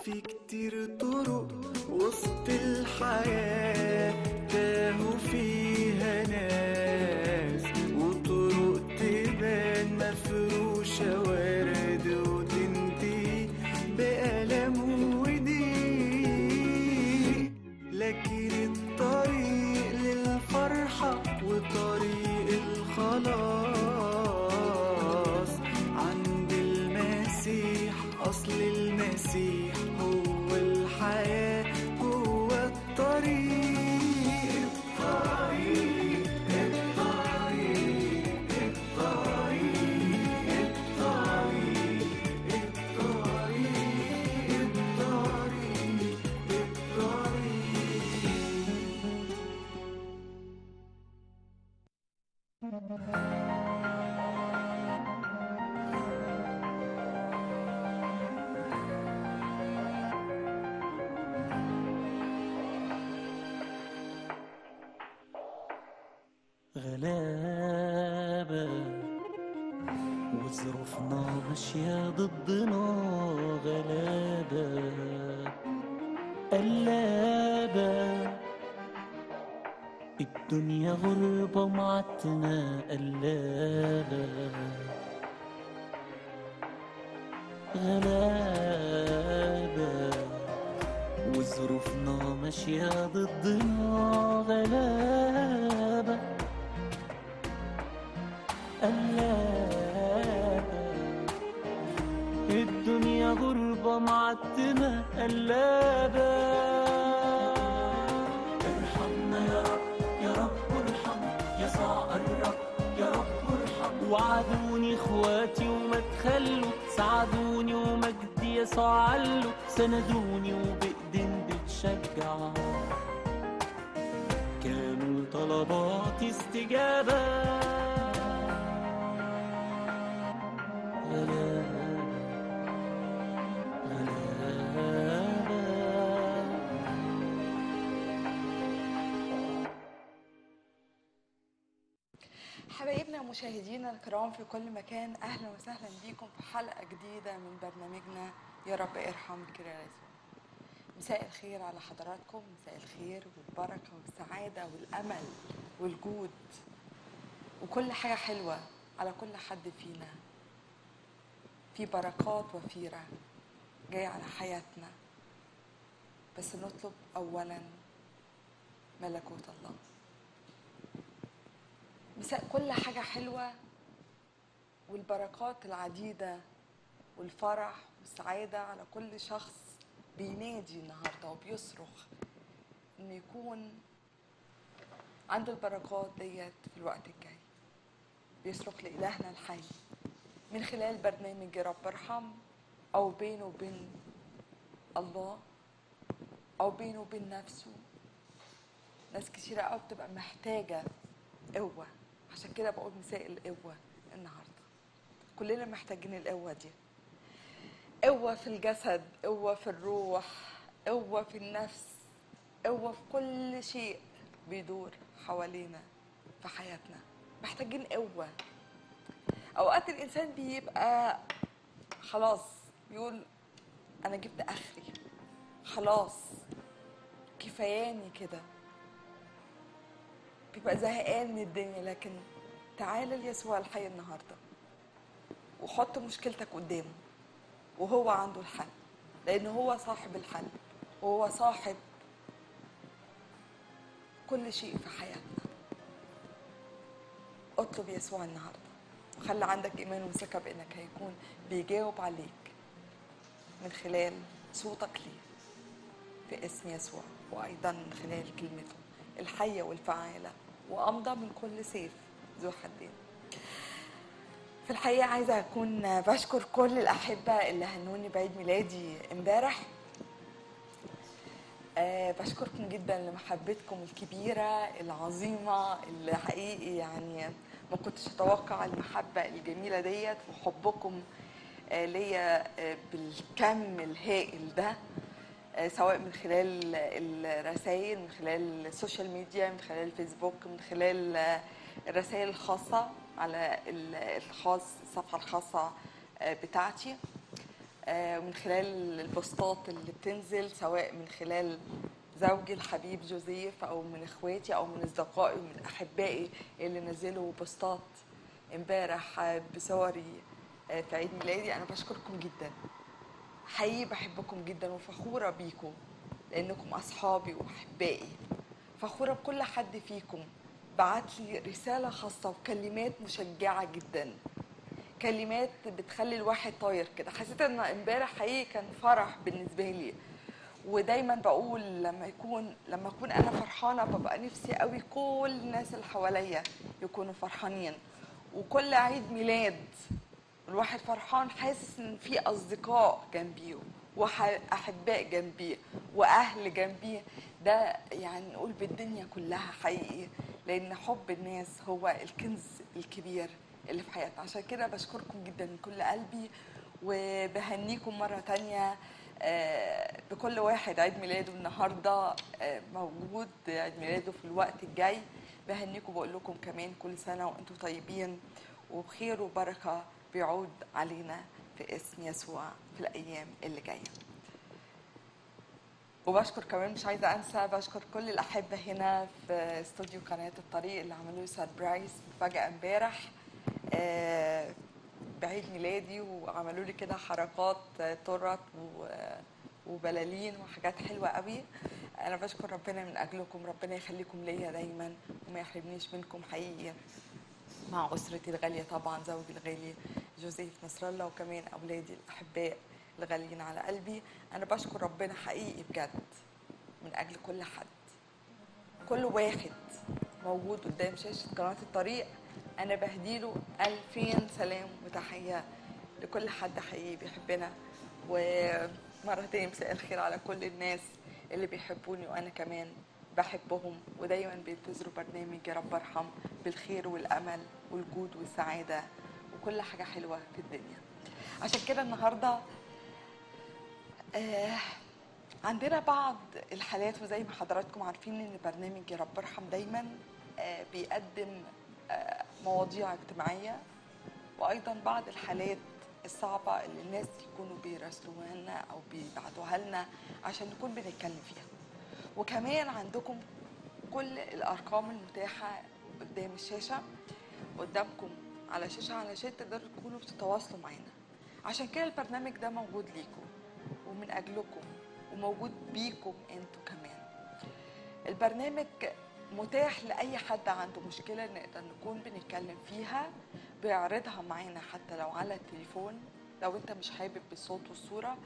في كتير طرق وسط الحياة تاهوا فيها ناس، وطرق تبان مفروشة ورد وتنتهي بألم وضيق، لكن الطريق للفرحة وطريق الخلاص عند المسيح. أصل المسيح هو الحياة، هو الطريق الطريق الطريق الطريق الطريق غلابة وظروفنا ماشية ضدنا، غلابة قلابة، الدنيا غربة معتنا قلابة، غلابة وظروفنا ماشية ضدنا، غلابة قلابة، الدنيا غربة معتمة قلابة. ارحمنا يا رب يا رب ارحم، يسوع قرب يا رب ارحم، وعدوني اخواتي وما تخلوا، ساعدوني ومجدي يسوع علوا، سندوني وبإيدين بتشجع، كانوا طلباتي استجابة. حبايبنا ومشاهدينا الكرام في كل مكان، اهلا وسهلا بيكم في حلقه جديده من برنامجنا يا رب ارحم كراسو. مساء الخير على حضراتكم، مساء الخير والبركه والسعاده والامل والجود وكل حاجه حلوه على كل حد فينا. في بركات وفيره جايه على حياتنا، بس نطلب اولا ملكوت الله. مساء كل حاجة حلوة والبركات العديدة والفرح والسعادة على كل شخص بينادي النهاردة وبيصرخ إنه يكون عنده البركات ديت في الوقت الجاي. بيصرخ لإلهنا الحي من خلال برنامج يا رب ارحم، أو بينه وبين الله أو بينه وبين نفسه. ناس كتيرة قوي بتبقى محتاجة قوة، عشان كده بقول مساء القوة النهاردة. كلنا محتاجين القوة دي، قوة في الجسد، قوة في الروح، قوة في النفس، قوة في كل شيء بيدور حوالينا في حياتنا. محتاجين قوة. أوقات الإنسان بيبقى خلاص بيقول أنا جبت آخري، خلاص كفاياني كده، بيبقى زهقان من الدنيا. لكن تعال ليسوع الحي النهارده وحط مشكلتك قدامه، وهو عنده الحل، لأنه هو صاحب الحل وهو صاحب كل شيء في حياتنا. اطلب يسوع النهارده وخلي عندك إيمان وثقة بأنك هيكون بيجاوب عليك من خلال صوتك ليه في اسم يسوع، وأيضا من خلال كلمته الحية والفعالة وأمضى من كل سيف ذو حدين. في الحقيقة عايزة أكون بشكر كل الأحبة اللي هنوني بعيد ميلادي امبارح. بشكركم جدا لمحبتكم الكبيرة العظيمة اللي حقيقي يعني ما كنتش أتوقع المحبة الجميلة ديت وحبكم ليا بالكم الهائل ده، سواء من خلال الرسائل، من خلال السوشيال ميديا، من خلال الفيسبوك، من خلال الرسائل الخاصة على الخاص، الصفحة الخاصة بتاعتي. من خلال البوستات اللي بتنزل، سواء من خلال زوجي الحبيب جوزيف او من اخواتي او من اصدقائي ومن احبائي اللي نزلوا بوستات امبارح بصوري في عيد ميلادي. انا بشكركم جدا، حقيقي بحبكم جدا وفخوره بيكم لانكم اصحابي واحبائي. فخوره بكل حد فيكم بعت لي رساله خاصه وكلمات مشجعه جدا، كلمات بتخلي الواحد طاير كده. حسيت ان امبارح حقيقي كان فرح بالنسبه لي. ودايما بقول لما اكون انا فرحانه ببقى نفسي قوي كل الناس اللي حواليا يكونوا فرحانين. وكل عيد ميلاد الواحد فرحان حاسس ان في اصدقاء جنبيه واحباء جنبيه واهل جنبيه. ده يعني نقول بالدنيا كلها حقيقي، لان حب الناس هو الكنز الكبير اللي في حياتنا. عشان كده بشكركم جدا من كل قلبي وبهنيكم مرة تانية بكل واحد عيد ميلاده النهاردة موجود عيد ميلاده في الوقت الجاي. بهنيكم بقول لكم كمان كل سنة وانتم طيبين وبخير وبركة بيعود علينا في اسم يسوع في الأيام اللي جاية. وبشكر كمان، مش عايزة أنسى، بشكر كل الأحبة هنا في استوديو قناة الطريق اللي عملوا لي سربرايز مفاجأة امبارح بعيد ميلادي، وعملوا لي كده حركات تورت وبلالين وحاجات حلوة قوي. أنا بشكر ربنا من أجلكم، ربنا يخليكم ليا دايما وما يحرمنيش منكم حقيقي، مع أسرتي الغالية طبعا، زوجي الغالي جوزيف نصر الله، وكمان أولادي الأحباء الغاليين على قلبي. أنا بشكر ربنا حقيقي بجد من أجل كل حد، كل واحد موجود قدام شاشة قناة الطريق. أنا بهديله 2000 سلام وتحية لكل حد حقيقي بيحبنا. ومرة تانية مساء الخير على كل الناس اللي بيحبوني وأنا كمان بحبهم، ودايما بينتظروا برنامج يا رب ارحم بالخير والأمل والجود والسعادة وكل حاجة حلوة في الدنيا. عشان كده النهاردة عندنا بعض الحالات، وزي ما حضراتكم عارفين ان برنامج يا رب ارحم دايما بيقدم مواضيع اجتماعية، وايضا بعض الحالات الصعبة اللي الناس يكونوا بيراسلوها لنا او بيبعتوها لنا عشان نكون بنتكلم فيها. وكمان عندكم كل الارقام المتاحة قدام الشاشة، قدامكم على شاشة علشان تقدروا تكونوا بتتواصلوا معانا. عشان كده البرنامج ده موجود ليكم ومن أجلكم وموجود بيكم انتوا كمان. البرنامج متاح لأي حد عنده مشكلة نقدر نكون بنتكلم فيها، بيعرضها معانا حتى لو على التليفون، لو انت مش حابب بالصوت والصورة،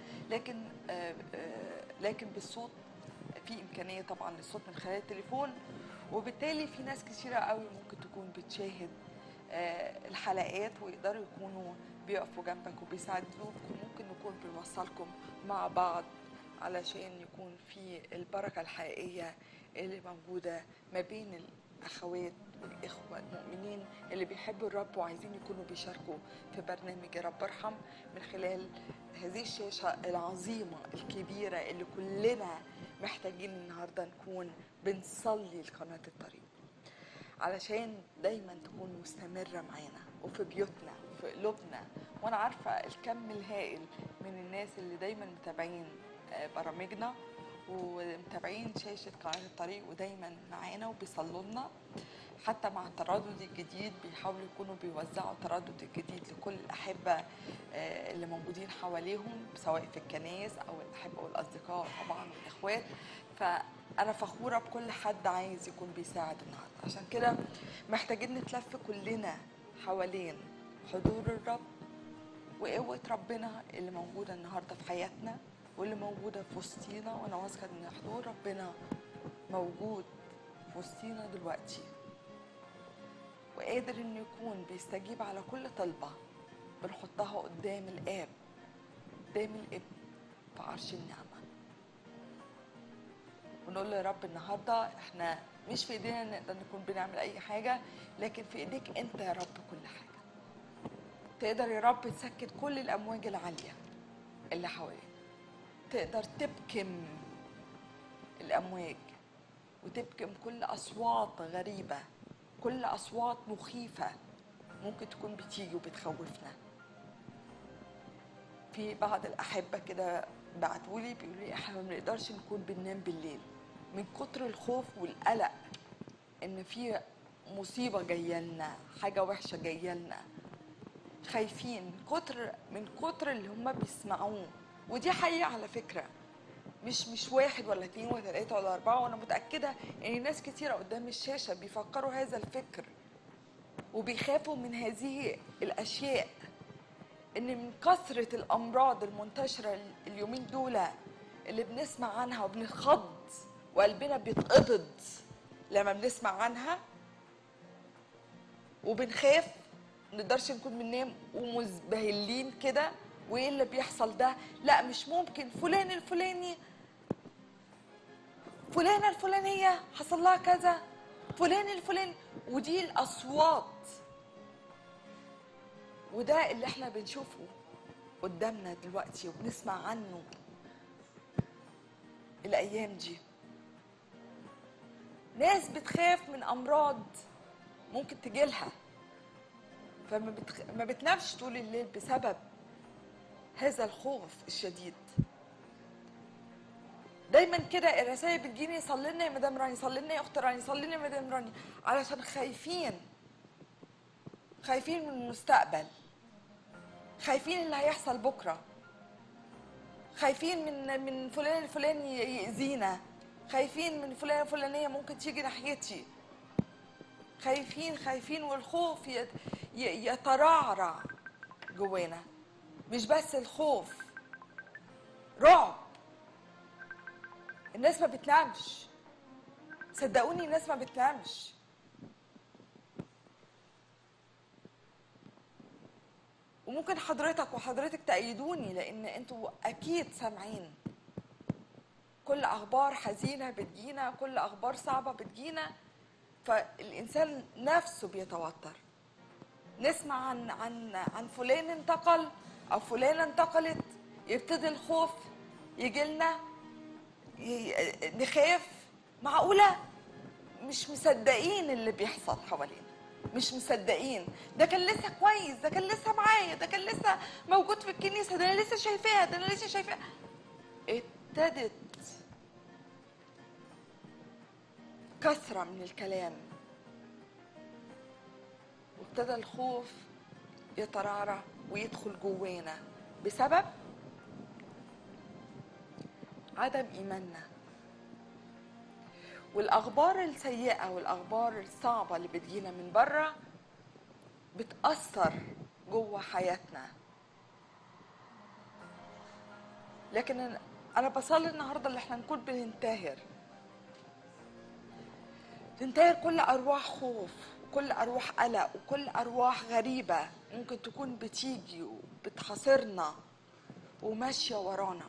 لكن بالصوت في إمكانية طبعا للصوت من خلال التليفون. وبالتالي في ناس كثيرة قوي ممكن تكون بتشاهد الحلقات ويقدروا يكونوا بيقفوا جنبك وبيساعدوك، وممكن نكون بنوصلكم مع بعض علشان يكون في البركة الحقيقية اللي موجودة ما بين الأخوات والإخوة المؤمنين اللي بيحبوا الرب وعايزين يكونوا بيشاركوا في برنامج يا رب ارحم من خلال هذه الشاشة العظيمة الكبيرة اللي كلنا محتاجين النهاردة نكون بنصلي لقناة الطريق علشان دايما تكون مستمرة معانا وفي بيوتنا وفي قلوبنا. وانا عارفة الكم الهائل من الناس اللي دايما متابعين برامجنا ومتابعين شاشة قناة الطريق ودايما معانا وبيصلوا لنا. حتى مع التردد الجديد بيحاولوا يكونوا بيوزعوا التردد الجديد لكل الأحبة اللي موجودين حواليهم، سواء في الكنائس أو الأحبة والأصدقاء طبعا والإخوات. فأنا فخورة بكل حد عايز يكون بيساعد النهاردة. عشان كده محتاجين نتلف كلنا حوالين حضور الرب وقوة ربنا اللي موجودة النهاردة في حياتنا واللي موجودة في وسطينا. وأنا واثقة إن حضور ربنا موجود في وسطينا دلوقتي وقادر إنه يكون بيستجيب على كل طلبة بنحطها قدام الآب، قدام الابن في عرش النعمة، ونقول له يا رب النهارده احنا مش في ايدينا نقدر نكون بنعمل اي حاجه، لكن في ايديك انت يا رب كل حاجه. تقدر يا رب تسكت كل الامواج العاليه اللي حوالينا، تقدر تبكم الامواج وتبكم كل اصوات غريبه، كل اصوات مخيفه ممكن تكون بتيجي وبتخوفنا. في بعض الأحبة كده بعتولي بيقولوا لي احنا ما بنقدرش نكون بننام بالليل من كتر الخوف والقلق ان في مصيبة جاية لنا، حاجة وحشة جاية لنا، خايفين من كتر اللي هم بيسمعوه. ودي حقيقة على فكرة، مش واحد ولا اتنين ولا تلاتة ولا أربعة، وأنا متأكدة إن ناس كتيرة قدام الشاشة بيفكروا هذا الفكر وبيخافوا من هذه الأشياء، إن من كثرة الأمراض المنتشرة اليومين دول اللي بنسمع عنها وبنتخض وقلبنا بيتقبض لما بنسمع عنها وبنخاف، منقدرش نكون بننام ومزبهلين كده. وايه اللي بيحصل ده؟ لا مش ممكن، فلان الفلاني، فلانة الفلانية حصل لها كذا، فلان الفلاني، ودي الأصوات. وده اللي احنا بنشوفه قدامنا دلوقتي وبنسمع عنه الأيام دي. ناس بتخاف من أمراض ممكن تجيلها، ما بتنامش طول الليل بسبب هذا الخوف الشديد. دايما كده الرسائل بتجيني صلي لنا يا مدام راني، صلي لنا يا اخت راني، صلي لنا يا مدام راني، علشان خايفين من المستقبل، خايفين اللي هيحصل بكره، خايفين من فلان الفلاني يأذينا، خايفين من فلانة الفلانية ممكن تيجي ناحيتي، خايفين والخوف يترعرع جوانا. مش بس الخوف، رعب. الناس ما بتنامش، صدقوني الناس ما بتنامش. وممكن حضرتك وحضرتك تأيدوني، لأن انتوا أكيد سامعين كل أخبار حزينة بتجينا، كل أخبار صعبة بتجينا، فالإنسان نفسه بيتوتر. نسمع عن فلان انتقل أو فلانة انتقلت، يبتدي الخوف يجيلنا، نخاف. معقولة؟ مش مصدقين اللي بيحصل حوالينا، مش مصدقين. ده كان لسه كويس، ده كان لسه معايا، ده كان لسه موجود في الكنيسة، ده أنا لسه شايفاها، ده أنا لسه شايفاها. ابتدت كثرة من الكلام، وابتدى الخوف يترعرع ويدخل جوانا بسبب عدم إيماننا. والأخبار السيئة والأخبار الصعبة اللي بتجينا من بره بتأثر جوه حياتنا. لكن أنا بصلي النهاردة اللي احنا نكون تنتهر كل أرواح خوف، وكل أرواح قلق، وكل أرواح غريبة ممكن تكون بتيجي وبتحاصرنا وماشية ورانا.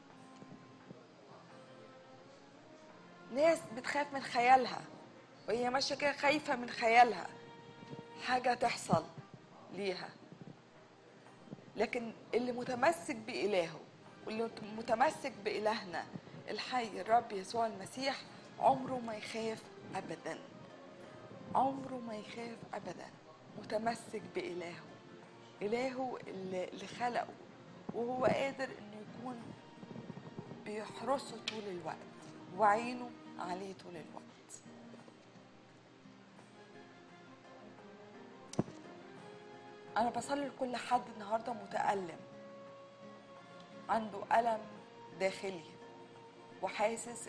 ناس بتخاف من خيالها، وهي ماشية كده خايفة من خيالها حاجة تحصل ليها. لكن اللي متمسك بإلهه واللي متمسك بإلهنا الحي الرب يسوع المسيح عمره ما يخاف أبدا، عمره ما يخاف أبدا. متمسك بإلهه، إلهه اللي خلقه، وهو قادر إنه يكون بيحرسه طول الوقت وعينه عليه طول الوقت. أنا بصلي لكل حد النهارده متألم، عنده ألم داخلي وحاسس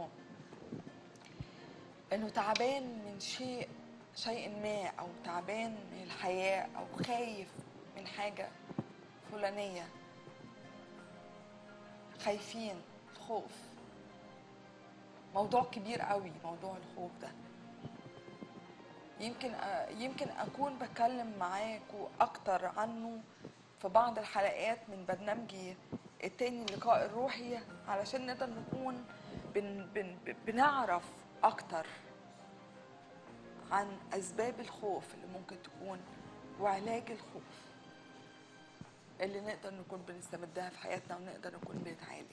إنه تعبان من شيء ما، أو تعبان من الحياة، أو خايف من حاجة فلانية. خايفين، الخوف موضوع كبير قوي، موضوع الخوف ده. يمكن أكون بتكلم معاكوا أكتر عنه في بعض الحلقات من برنامجي التاني اللقاء الروحي، علشان نقدر نكون بنعرف أكتر عن أسباب الخوف اللي ممكن تكون، وعلاج الخوف اللي نقدر نكون بنستمدها في حياتنا ونقدر نكون بنتعالج.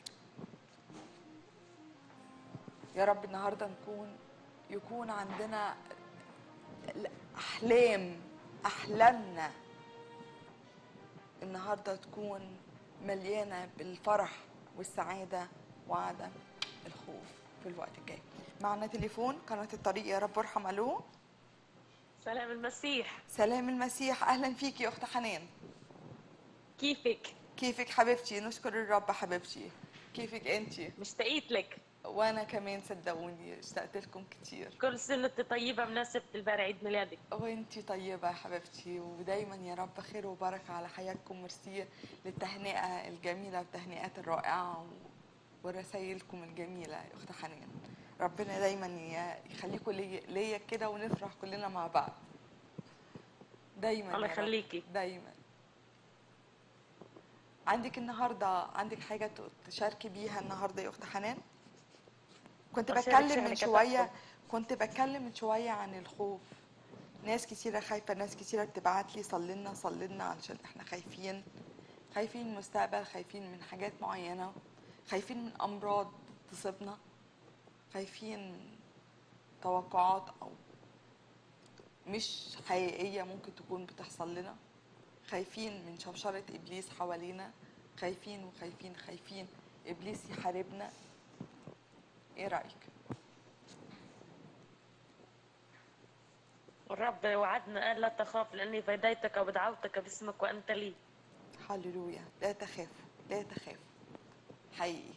يا رب النهارده يكون عندنا أحلامنا النهارده تكون مليانة بالفرح والسعادة وعدم الخوف في الوقت الجاي. معنا تليفون قناة الطريق يا رب ارحم. الو. سلام المسيح. سلام المسيح، اهلا فيك يا اخت حنان. كيفك؟ كيفك حبيبتي؟ نشكر الرب حبيبتي. كيفك انتي؟ مشتاقيت لك. وانا كمان صدقوني اشتقت لكم كتير. كل سنة وانت طيبة بمناسبة البارع عيد ميلادك. وانتي طيبة يا حبيبتي، ودايما يا رب خير وبركة على حياتكم. ميرسي للتهنئة الجميلة والتهنئات الرائعة ورسايلكم الجميلة يا أخت حنان. ربنا دايما يخليكم ليا كده، ونفرح كلنا مع بعض دايما. الله يا رب يخليكي. دايما. عندك النهاردة عندك حاجة تشاركي بيها النهاردة يا أخت حنان؟ كنت بتكلم من شوية عن الخوف. ناس كتيرة خايفة، ناس كتيرة بتبعت لي صلي لنا علشان احنا خايفين من المستقبل، خايفين من حاجات معينة، خايفين من أمراض تصيبنا، خايفين من توقعات أو مش حقيقية ممكن تكون بتحصل لنا، خايفين من شوشرة إبليس حوالينا، خايفين إبليس يحاربنا. إيه رأيك؟ الرب وعدنا قال لا تخاف لأني فديتك ودعوتك باسمك وأنت لي. هللويا. لا تخافوا حقيقي.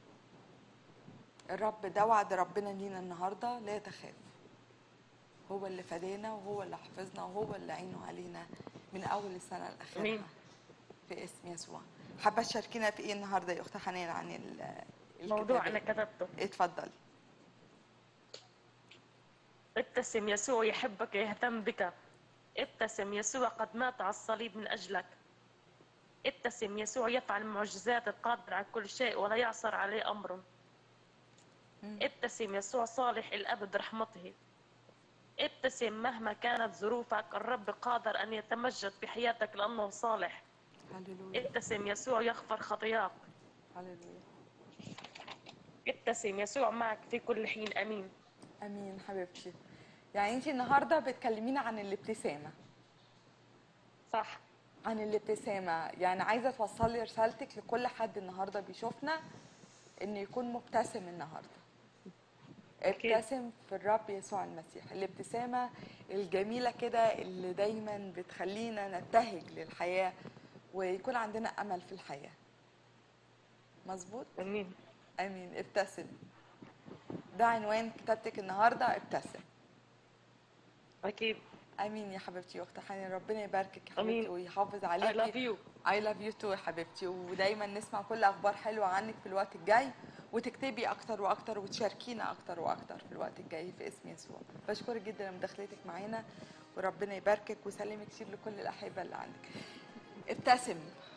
الرب ده وعد ربنا لينا النهارده. لا تخاف، هو اللي فدانا وهو اللي حفظنا وهو اللي عينه علينا من اول السنه لاخرها في اسم يسوع. حابه تشاركينا في ايه النهارده يا اخت حنان عن موضوع أنا كتبته. اتفضلي. ابتسم، يسوع يحبك يهتم بك. ابتسم، يسوع قد مات على الصليب من أجلك. ابتسم، يسوع يفعل معجزات، القادر على كل شيء ولا يعصر عليه أمر. ابتسم، يسوع صالح الأبد رحمته. ابتسم مهما كانت ظروفك، الرب قادر أن يتمجد في حياتك لأنه صالح. هللويا. ابتسم، يسوع يغفر خطاياك. هللويا. ابتسم، يسوع معك في كل حين. أمين. امين حبيبتي. يعني انتي النهارده بتكلمينا عن الابتسامه. صح. عن الابتسامه، يعني عايزه توصلي رسالتك لكل حد النهارده بيشوفنا انه يكون مبتسم النهارده. ابتسم في الرب يسوع المسيح. الابتسامة الجميلة كده اللي دايما بتخلينا نبتهج للحياة ويكون عندنا أمل في الحياة. مظبوط؟ امين. امين. ابتسم، ده عنوان كتابتك النهارده. ابتسم. اكيد. امين يا حبيبتي يا اخت حنان. ربنا يباركك يا حبيبتي ويحافظ عليكي. I love you. I love you too يا حبيبتي. ودايما نسمع كل اخبار حلوه عنك في الوقت الجاي، وتكتبي اكتر واكتر وتشاركينا اكتر واكتر في الوقت الجاي في اسم يسوع. بشكرك جدا لمداخلتك معانا، وربنا يباركك وسلمي كتير لكل الاحبه اللي عندك. ابتسم،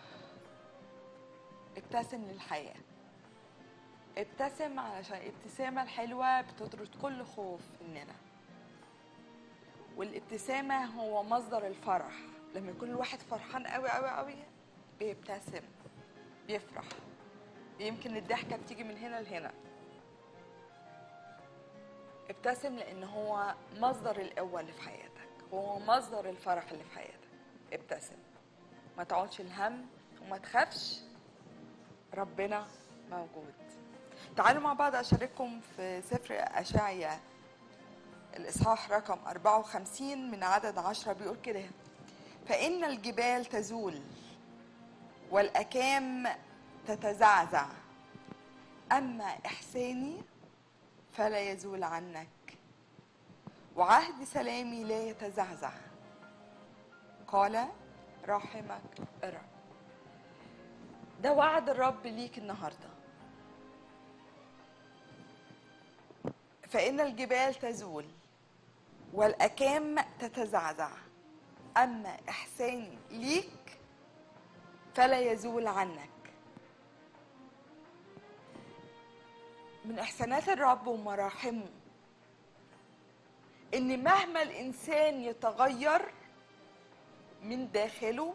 ابتسم للحياه. ابتسم علشان الابتسامه الحلوه بتطرد كل خوف مننا. والابتسامه هو مصدر الفرح. لما يكون الواحد فرحان قوي قوي قوي بيبتسم، بيفرح. يمكن الضحكه بتيجي من هنا لهنا. ابتسم لان هو مصدر القوه اللي في حياتك، هو مصدر الفرح اللي في حياتك. ابتسم، ما تقعدش الهم وما تخافش، ربنا موجود. تعالوا مع بعض اشارككم في سفر اشعياء الاصحاح رقم 54 من عدد 10. بيقول كده: فإن الجبال تزول والأكام تتزعزع، أما إحساني فلا يزول عنك، وعهد سلامي لا يتزعزع، قال رحمك الرب. ده وعد الرب ليك النهارده. فإن الجبال تزول والأكام تتزعزع، أما إحساني ليك فلا يزول عنك. من إحسانات الرب ومراحمه إن مهما الإنسان يتغير من داخله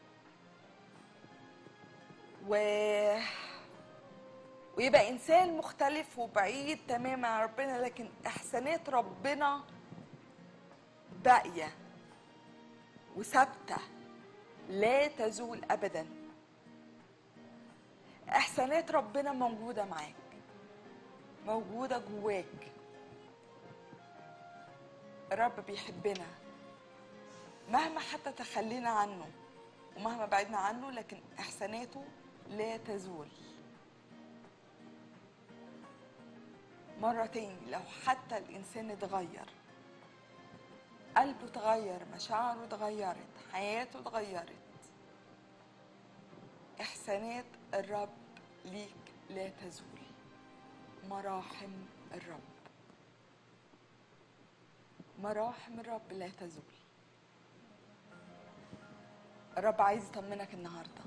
ويبقى إنسان مختلف وبعيد تماما عن ربنا، لكن إحسانات ربنا باقية وثابتة لا تزول أبدا. احسانات ربنا موجوده معاك، موجوده جواك. الرب بيحبنا مهما حتى تخلينا عنه ومهما بعدنا عنه، لكن احساناته لا تزول. مرة تاني، لو حتى الانسان اتغير، قلبه اتغير، مشاعره اتغيرت، حياته اتغيرت، احسانات الرب ليك لا تزول. مراحم الرب، مراحم الرب لا تزول. الرب عايز يطمنك النهارده.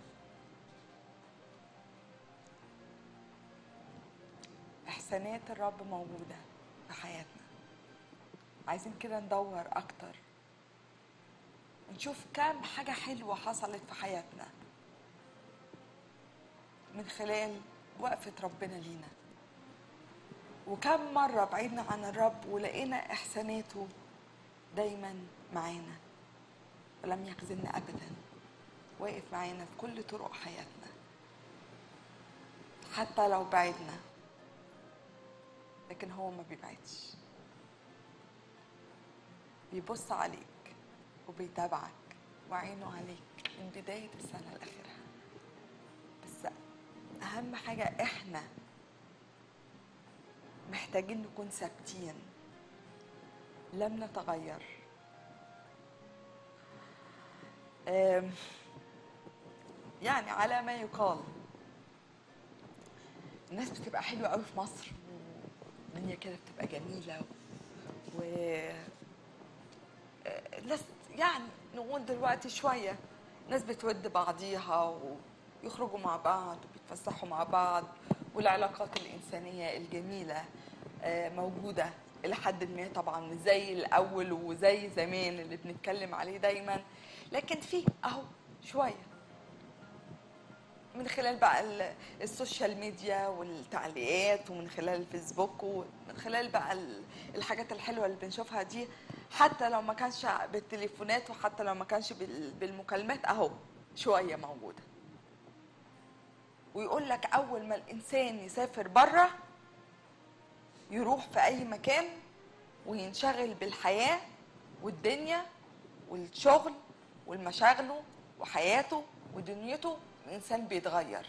احسانات الرب موجوده في حياتنا. عايزين كده ندور اكتر، نشوف كم حاجه حلوه حصلت في حياتنا من خلال وقفه ربنا لينا، وكم مره بعيدنا عن الرب ولقينا احساناته دايما معانا ولم يخذلنا ابدا. واقف معانا في كل طرق حياتنا، حتى لو بعدنا، لكن هو ما بيبعدش. بيبص عليك وبيتابعك وعينه عليك من بداية السنة لآخرها. بس أهم حاجة إحنا محتاجين نكون ثابتين، لم نتغير. يعني على ما يقال الناس بتبقى حلوة قوي في مصر، والدنيا كده بتبقى جميلة، و الناس يعني نقول دلوقتي شوية ناس بتود بعضيها ويخرجوا مع بعض وبيتفسحوا مع بعض، والعلاقات الإنسانية الجميلة موجودة إلى حد ما. طبعا مش زي الأول وزي زمان اللي بنتكلم عليه دايما، لكن في أهو شوية من خلال بقى السوشيال ميديا والتعليقات، ومن خلال الفيسبوك، ومن خلال بقى الحاجات الحلوة اللي بنشوفها دي، حتى لو ما كانش بالتليفونات وحتى لو ما كانش بالمكالمات، اهو شوية موجودة. ويقول لك أول ما الإنسان يسافر بره، يروح في أي مكان وينشغل بالحياة والدنيا والشغل والمشاغله وحياته ودنيته، الإنسان بيتغير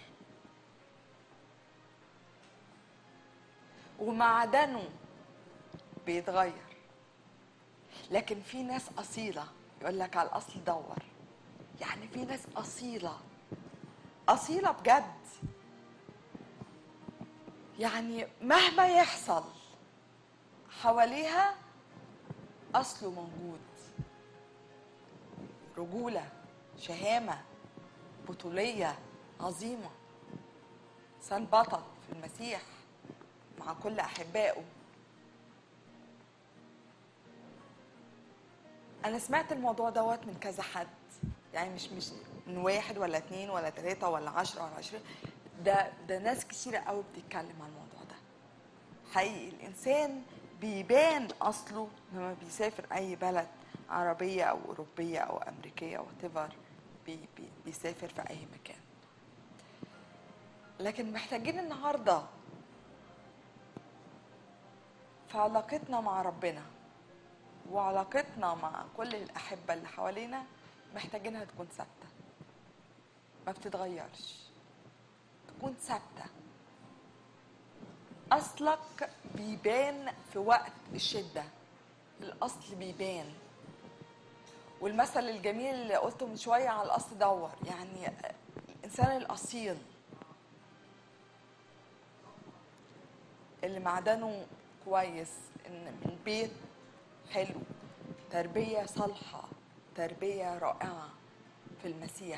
ومعدنه بيتغير. لكن في ناس أصيلة، يقول لك على الأصل دور. يعني في ناس أصيلة، أصيلة بجد، يعني مهما يحصل حواليها أصله موجود. رجولة، شهامة، بطولية عظيمة، إنسان بطل في المسيح مع كل أحبائه. أنا سمعت الموضوع دوت من كذا حد، يعني مش من 1 ولا 2 ولا 3 ولا 10 ولا 20، ده ناس كتيرة قوي بتتكلم عن الموضوع ده. حقيقي الإنسان بيبان أصله لما بيسافر أي بلد عربية أو أوروبية أو أمريكية أو whatever، بيسافر في أي مكان. لكن محتاجين النهاردة في علاقتنا مع ربنا وعلاقتنا مع كل الأحبة اللي حوالينا، محتاجينها تكون ثابتة، ما بتتغيرش، تكون ثابتة. أصلك بيبان في وقت الشدة، الأصل بيبان. والمثل الجميل اللي قلته من شوية على الأصل دور، يعني الإنسان الأصيل اللي معدنه كويس، إن من بيت حلو، تربية صالحة، تربية رائعة في المسيح،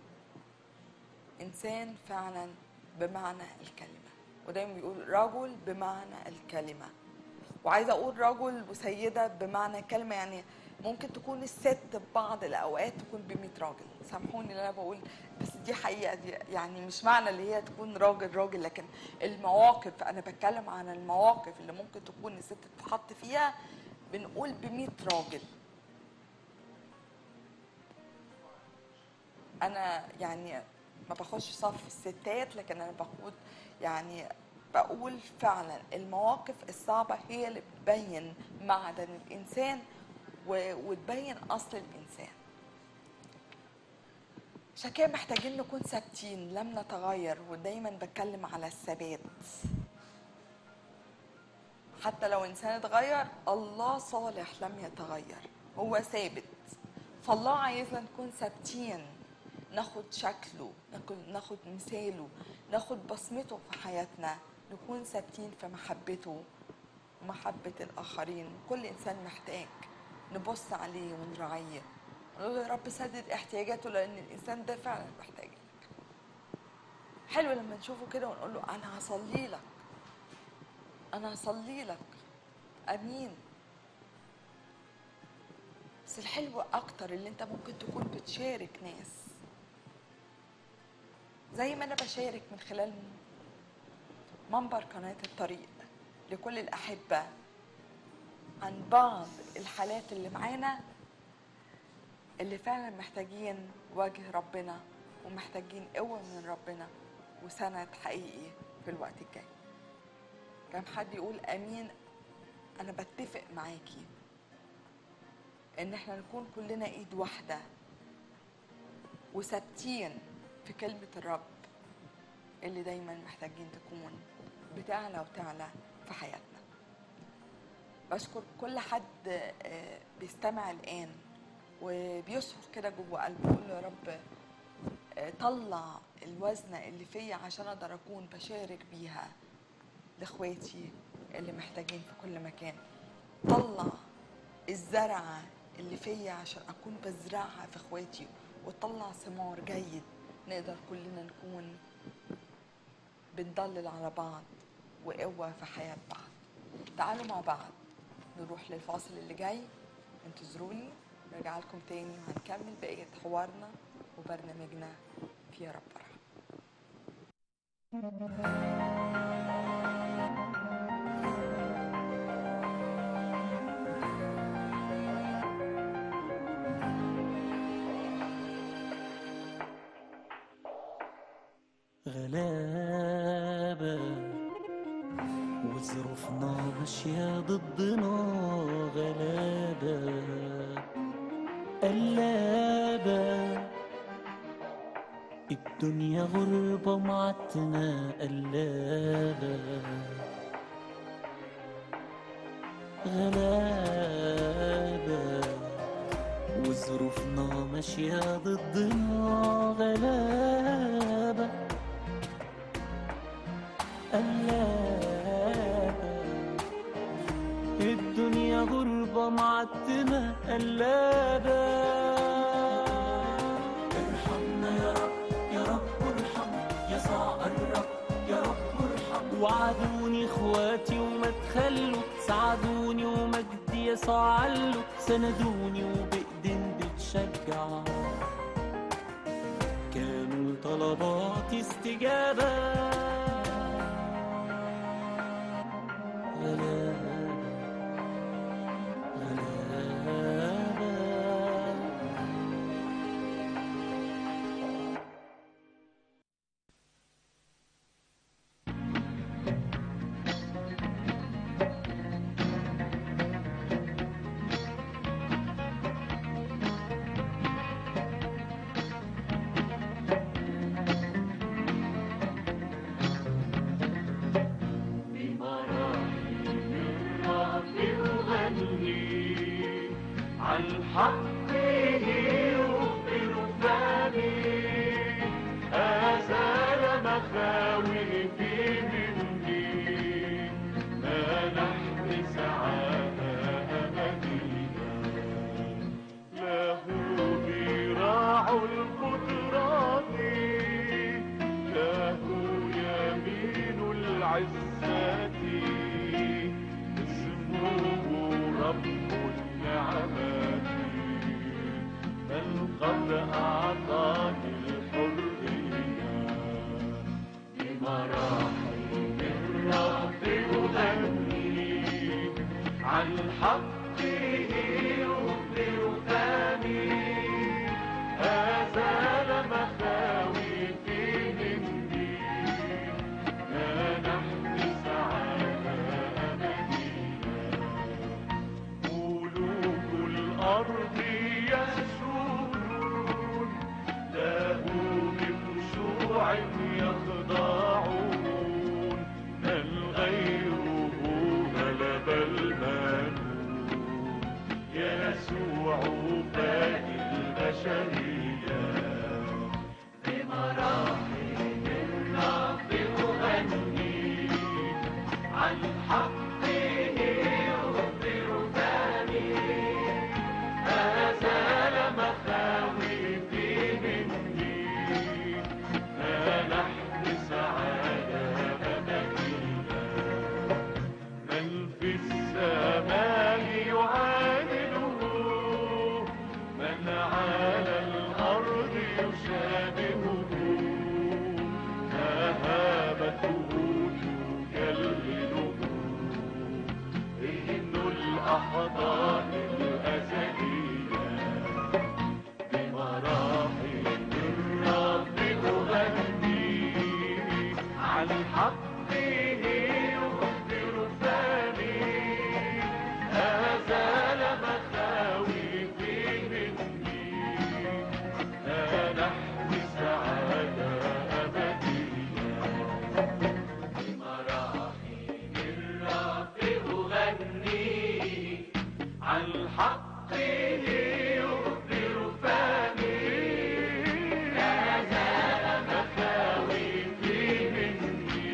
إنسان فعلا بمعنى الكلمة. ودايما بيقول رجل بمعنى الكلمة، وعايزة أقول رجل وسيدة بمعنى الكلمة. يعني ممكن تكون الست ببعض الأوقات تكون ب100 راجل، سامحوني اللي أنا بقول، بس دي حقيقة. دي يعني مش معنى اللي هي تكون راجل، لكن المواقف، أنا بتكلم عن المواقف اللي ممكن تكون الست تتحط فيها، بنقول ب100 راجل. أنا يعني ما باخدش صف الستات، لكن انا باخد يعني بقول فعلا المواقف الصعبة هي اللي بتبين معدن الإنسان وتبين أصل الإنسان. عشان كده محتاجين نكون ثابتين، لم نتغير، ودايما بتكلم على الثبات. حتى لو إنسان اتغير، الله صالح لم يتغير، هو ثابت. فالله عايزنا نكون ثابتين، ناخد شكله، ناخد مثاله، ناخد بصمته في حياتنا، نكون ثابتين في محبته ومحبة الآخرين. كل إنسان محتاج نبص عليه ونراعيه، نقول له يا رب سدد احتياجاته، لأن الإنسان ده فعلا محتاج لك. حلو لما نشوفه كده ونقول له أنا هصلي لك، أنا هصلي لك، أمين. بس الحلو أكتر اللي أنت ممكن تكون بتشارك ناس، زي ما أنا بشارك من خلال منبر قناة الطريق لكل الأحبة عن بعض الحالات اللي معانا اللي فعلا محتاجين وجه ربنا ومحتاجين قوة من ربنا وسند حقيقي في الوقت الجاي. كان حد يقول أمين. أنا بتفق معاكي إن احنا نكون كلنا إيد واحدة وثابتين في كلمة الرب اللي دايما محتاجين تكون بتعلى وتعلى في حياتنا. بشكر كل حد بيستمع الآن وبيصرخ كده جوه قلبه، يقول له يا رب طلع الوزنة اللي فيا عشان أقدر أكون بشارك بيها لإخواتي اللي محتاجين في كل مكان. طلع الزرعة اللي فيا عشان أكون بزرعها في إخواتي وطلع ثمار جيد نقدر كلنا نكون بنضلل على بعض وقوة في حياة بعض. تعالوا مع بعض نروح للفاصل اللي جاي، انتظروني، نرجع لكم تاني وهنكمل بقية حوارنا وبرنامجنا في يا رب فرح. غلابة وظروفنا ماشية ضدنا، غلابة قلابة الدنيا غربة معتنا، قلابة غلابة وظروفنا ماشية ضدنا، غلابة قلابة الدنيا غربة معتمة، قلابة. ارحمنا يا رب، يا رب ارحم، يسوع الرب، يا رب ارحم. وعدوني اخواتي وما تخلوا، ساعدوني ومجدي يسوع علوا، سندوني وبإيدين بتشجع، كانوا طلباتي استجابة. هذا مخاوفي الأرض يسجدون له بخشوع يخضعون من غيره غلب المنون يسوع فادي البشرية بمراحم الرب أغني عن حقه يخبر فمي أزال مخاوفي مني منحت سعادة أبدية من في السماء يعادله من على الأرض يشابهه مهابته تكلله إن الأحضان الأزلية بمراحم الرب أغني عن حقه يخبر فمي أزال مخاوفي مني منحت سعادة أبدية بمراحم الرب أغني عن حقه يخبر فمي أزال مخاوفي مني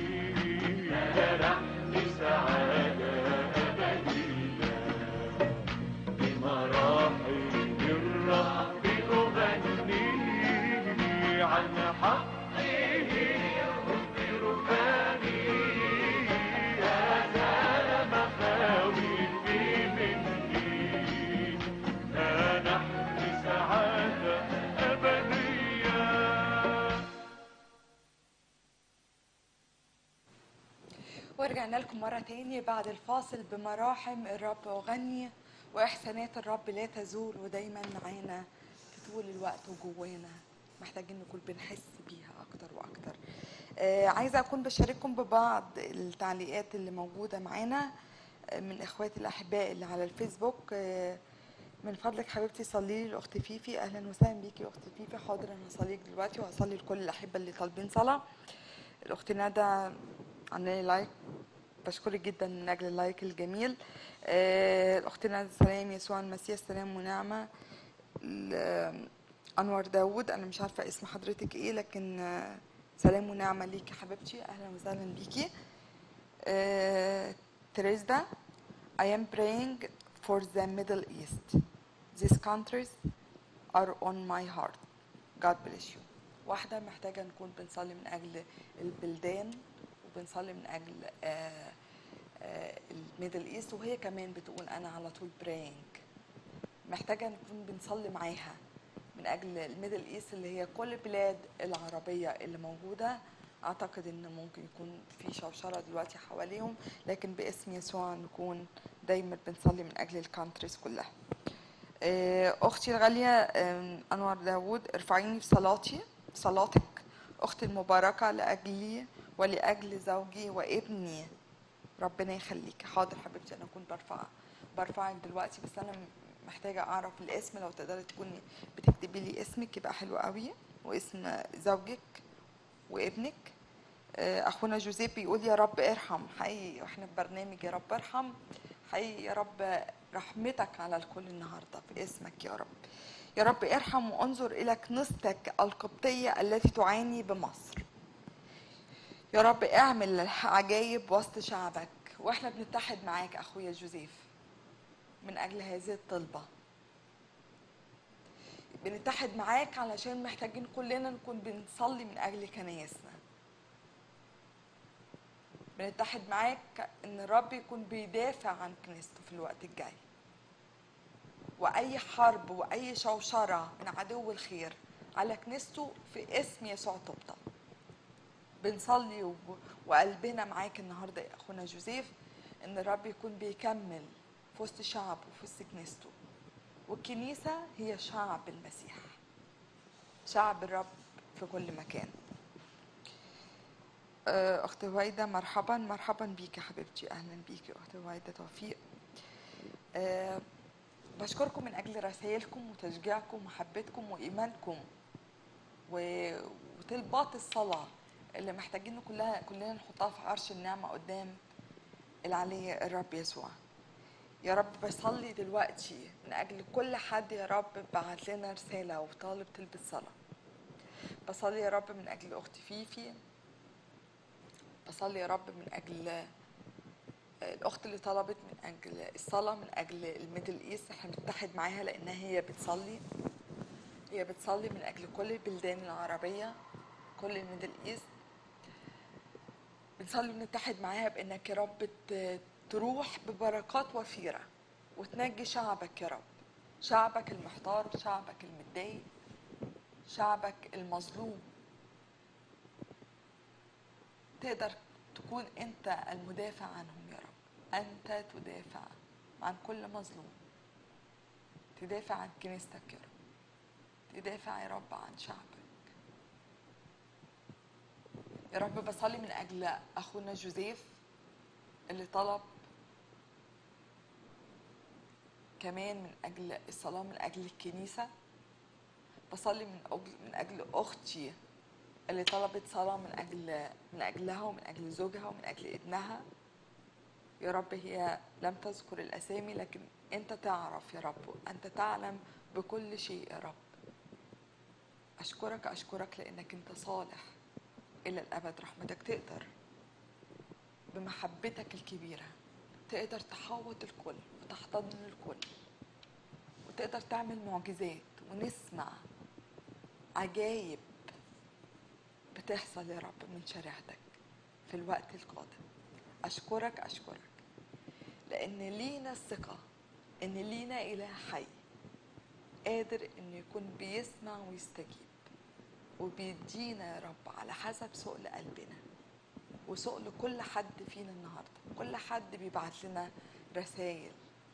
منحت سعادة أبدية بمراحم الرب أغني عن حقه يخبر فمي أزال مخاوفي مني منحت سعادة أبدية. ورجعنا لكم مرة تاني بعد الفاصل. بمراحم الرب أغني وإحسانات الرب لا تزول ودايما معانا في طول الوقت وجوانا، محتاجين نكون بنحس بيها أكتر وأكتر. عايزة أكون بشارككم ببعض التعليقات اللي موجودة معانا من إخواتي الأحباء اللي على الفيسبوك. من فضلك حبيبتي صلي لي لأخت فيفي. أهلا وسهلا بيكي يا أخت فيفي. حاضر، أنا هصلي لك دلوقتي وهصلي لكل الأحبة اللي طالبين صلاة. الأخت ندى عامله لي لايك، بشكرك جدا من أجل اللايك الجميل. الأخت ندى سلام يسوع المسيح سلام ونعمة. أنور داود، أنا مش عارفة اسم حضرتك إيه، لكن سلام ونعمة ليكي حبيبتي، أهلا وسهلا بيكي. تريزدا I am praying for the Middle East. These countries are on my heart. God bless you. واحدة محتاجة نكون بنصلي من أجل البلدان وبنصلي من أجل الميدل إيست، وهي كمان بتقول أنا على طول praying. محتاجة نكون بنصلي معاها من أجل الميدل إيست اللي هي كل البلاد العربية اللي موجودة. أعتقد إن ممكن يكون في شوشرة دلوقتي حواليهم، لكن باسم يسوع نكون دايما بنصلي من أجل الكانتريز كلها. أختي الغالية أنور داود، ارفعيني في صلاتك أختي المباركة لأجلي ولأجل زوجي وابني. ربنا يخليك. حاضر حبيبتي، أنا كنت برفعك دلوقتي، بس أنا محتاجة أعرف الاسم. لو تقدري تكوني بتكتبي لي اسمك يبقى حلو قوي، واسم زوجك وابنك. أخونا جوزيف بيقول يا رب ارحم. حقيقي واحنا في برنامج يا رب ارحم، حقيقي يا رب رحمتك على الكل النهارده في اسمك يا رب. يا رب ارحم وانظر إلى كنيستك القبطية التي تعاني بمصر. يا رب اعمل عجائب وسط شعبك، واحنا بنتحد معاك أخويا جوزيف من أجل هذه الطلبة. بنتحد معاك علشان محتاجين كلنا نكون بنصلي من أجل كنايسنا. بنتحد معاك إن الرب يكون بيدافع عن كنيسته في الوقت الجاي، وأي حرب وأي شوشرة من عدو الخير على كنيسته في اسم يسوع تبطل. بنصلي وقلبنا معاك النهارده يا أخونا جوزيف إن الرب يكون بيكمل في وسط شعبه وفي وسط كنيسته. والكنيسة هي شعب المسيح، شعب الرب في كل مكان. أخت هويدا مرحبا بيكي حبيبتي، أهلا بيكي أخت هويدا توفيق. بشكركم من أجل رسائلكم وتشجيعكم ومحبتكم وإيمانكم وطلبات الصلاة اللي محتاجين كلنا نحطها في عرش النعمة قدام العلي الرب يسوع. يا رب بصلي دلوقتي من أجل كل حد يا رب بعت لنا رسالة وطالب طلبة صلاة. بصلي يا رب من أجل أختي فيفي، بصلي يا رب من أجل الأخت اللي طلبت من أجل الصلاة من أجل الميدل إيست، احنا بنتحد معاها لأنها هي بتصلي من أجل كل البلدان العربية، كل الميدل إيست. بنصلي ونتحد معاها بأنك يا رب تروح ببركات وفيرة وتنجي شعبك يا رب، شعبك المحتار، شعبك المتضايق، شعبك المظلوم. تقدر تكون أنت المدافع عنهم يا رب، أنت تدافع عن كل مظلوم، تدافع عن كنيستك يا رب، تدافع يا رب عن شعبك يا رب. بصلي من أجل أخونا جوزيف اللي طلب كمان من أجل الصلاة من أجل الكنيسة. بصلي من أجل أختي اللي طلبت صلاة من أجلها ومن أجل زوجها ومن أجل ابنها يا رب. هي لم تذكر الأسامي لكن أنت تعرف يا رب، أنت تعلم بكل شيء يا رب. أشكرك لأنك أنت صالح إلى الأبد. رحمتك تقدر بمحبتك الكبيرة تقدر تحوط الكل وتحتضن الكل، وتقدر تعمل معجزات ونسمع عجايب بتحصل يا رب من شريعتك في الوقت القادم. أشكرك لأن لينا الثقة إن لينا إله حي قادر إنه يكون بيسمع ويستجيب وبيدينا يا رب على حسب سؤل قلبنا وسؤل كل حد فينا النهارده. كل حد بيبعت لنا رسائل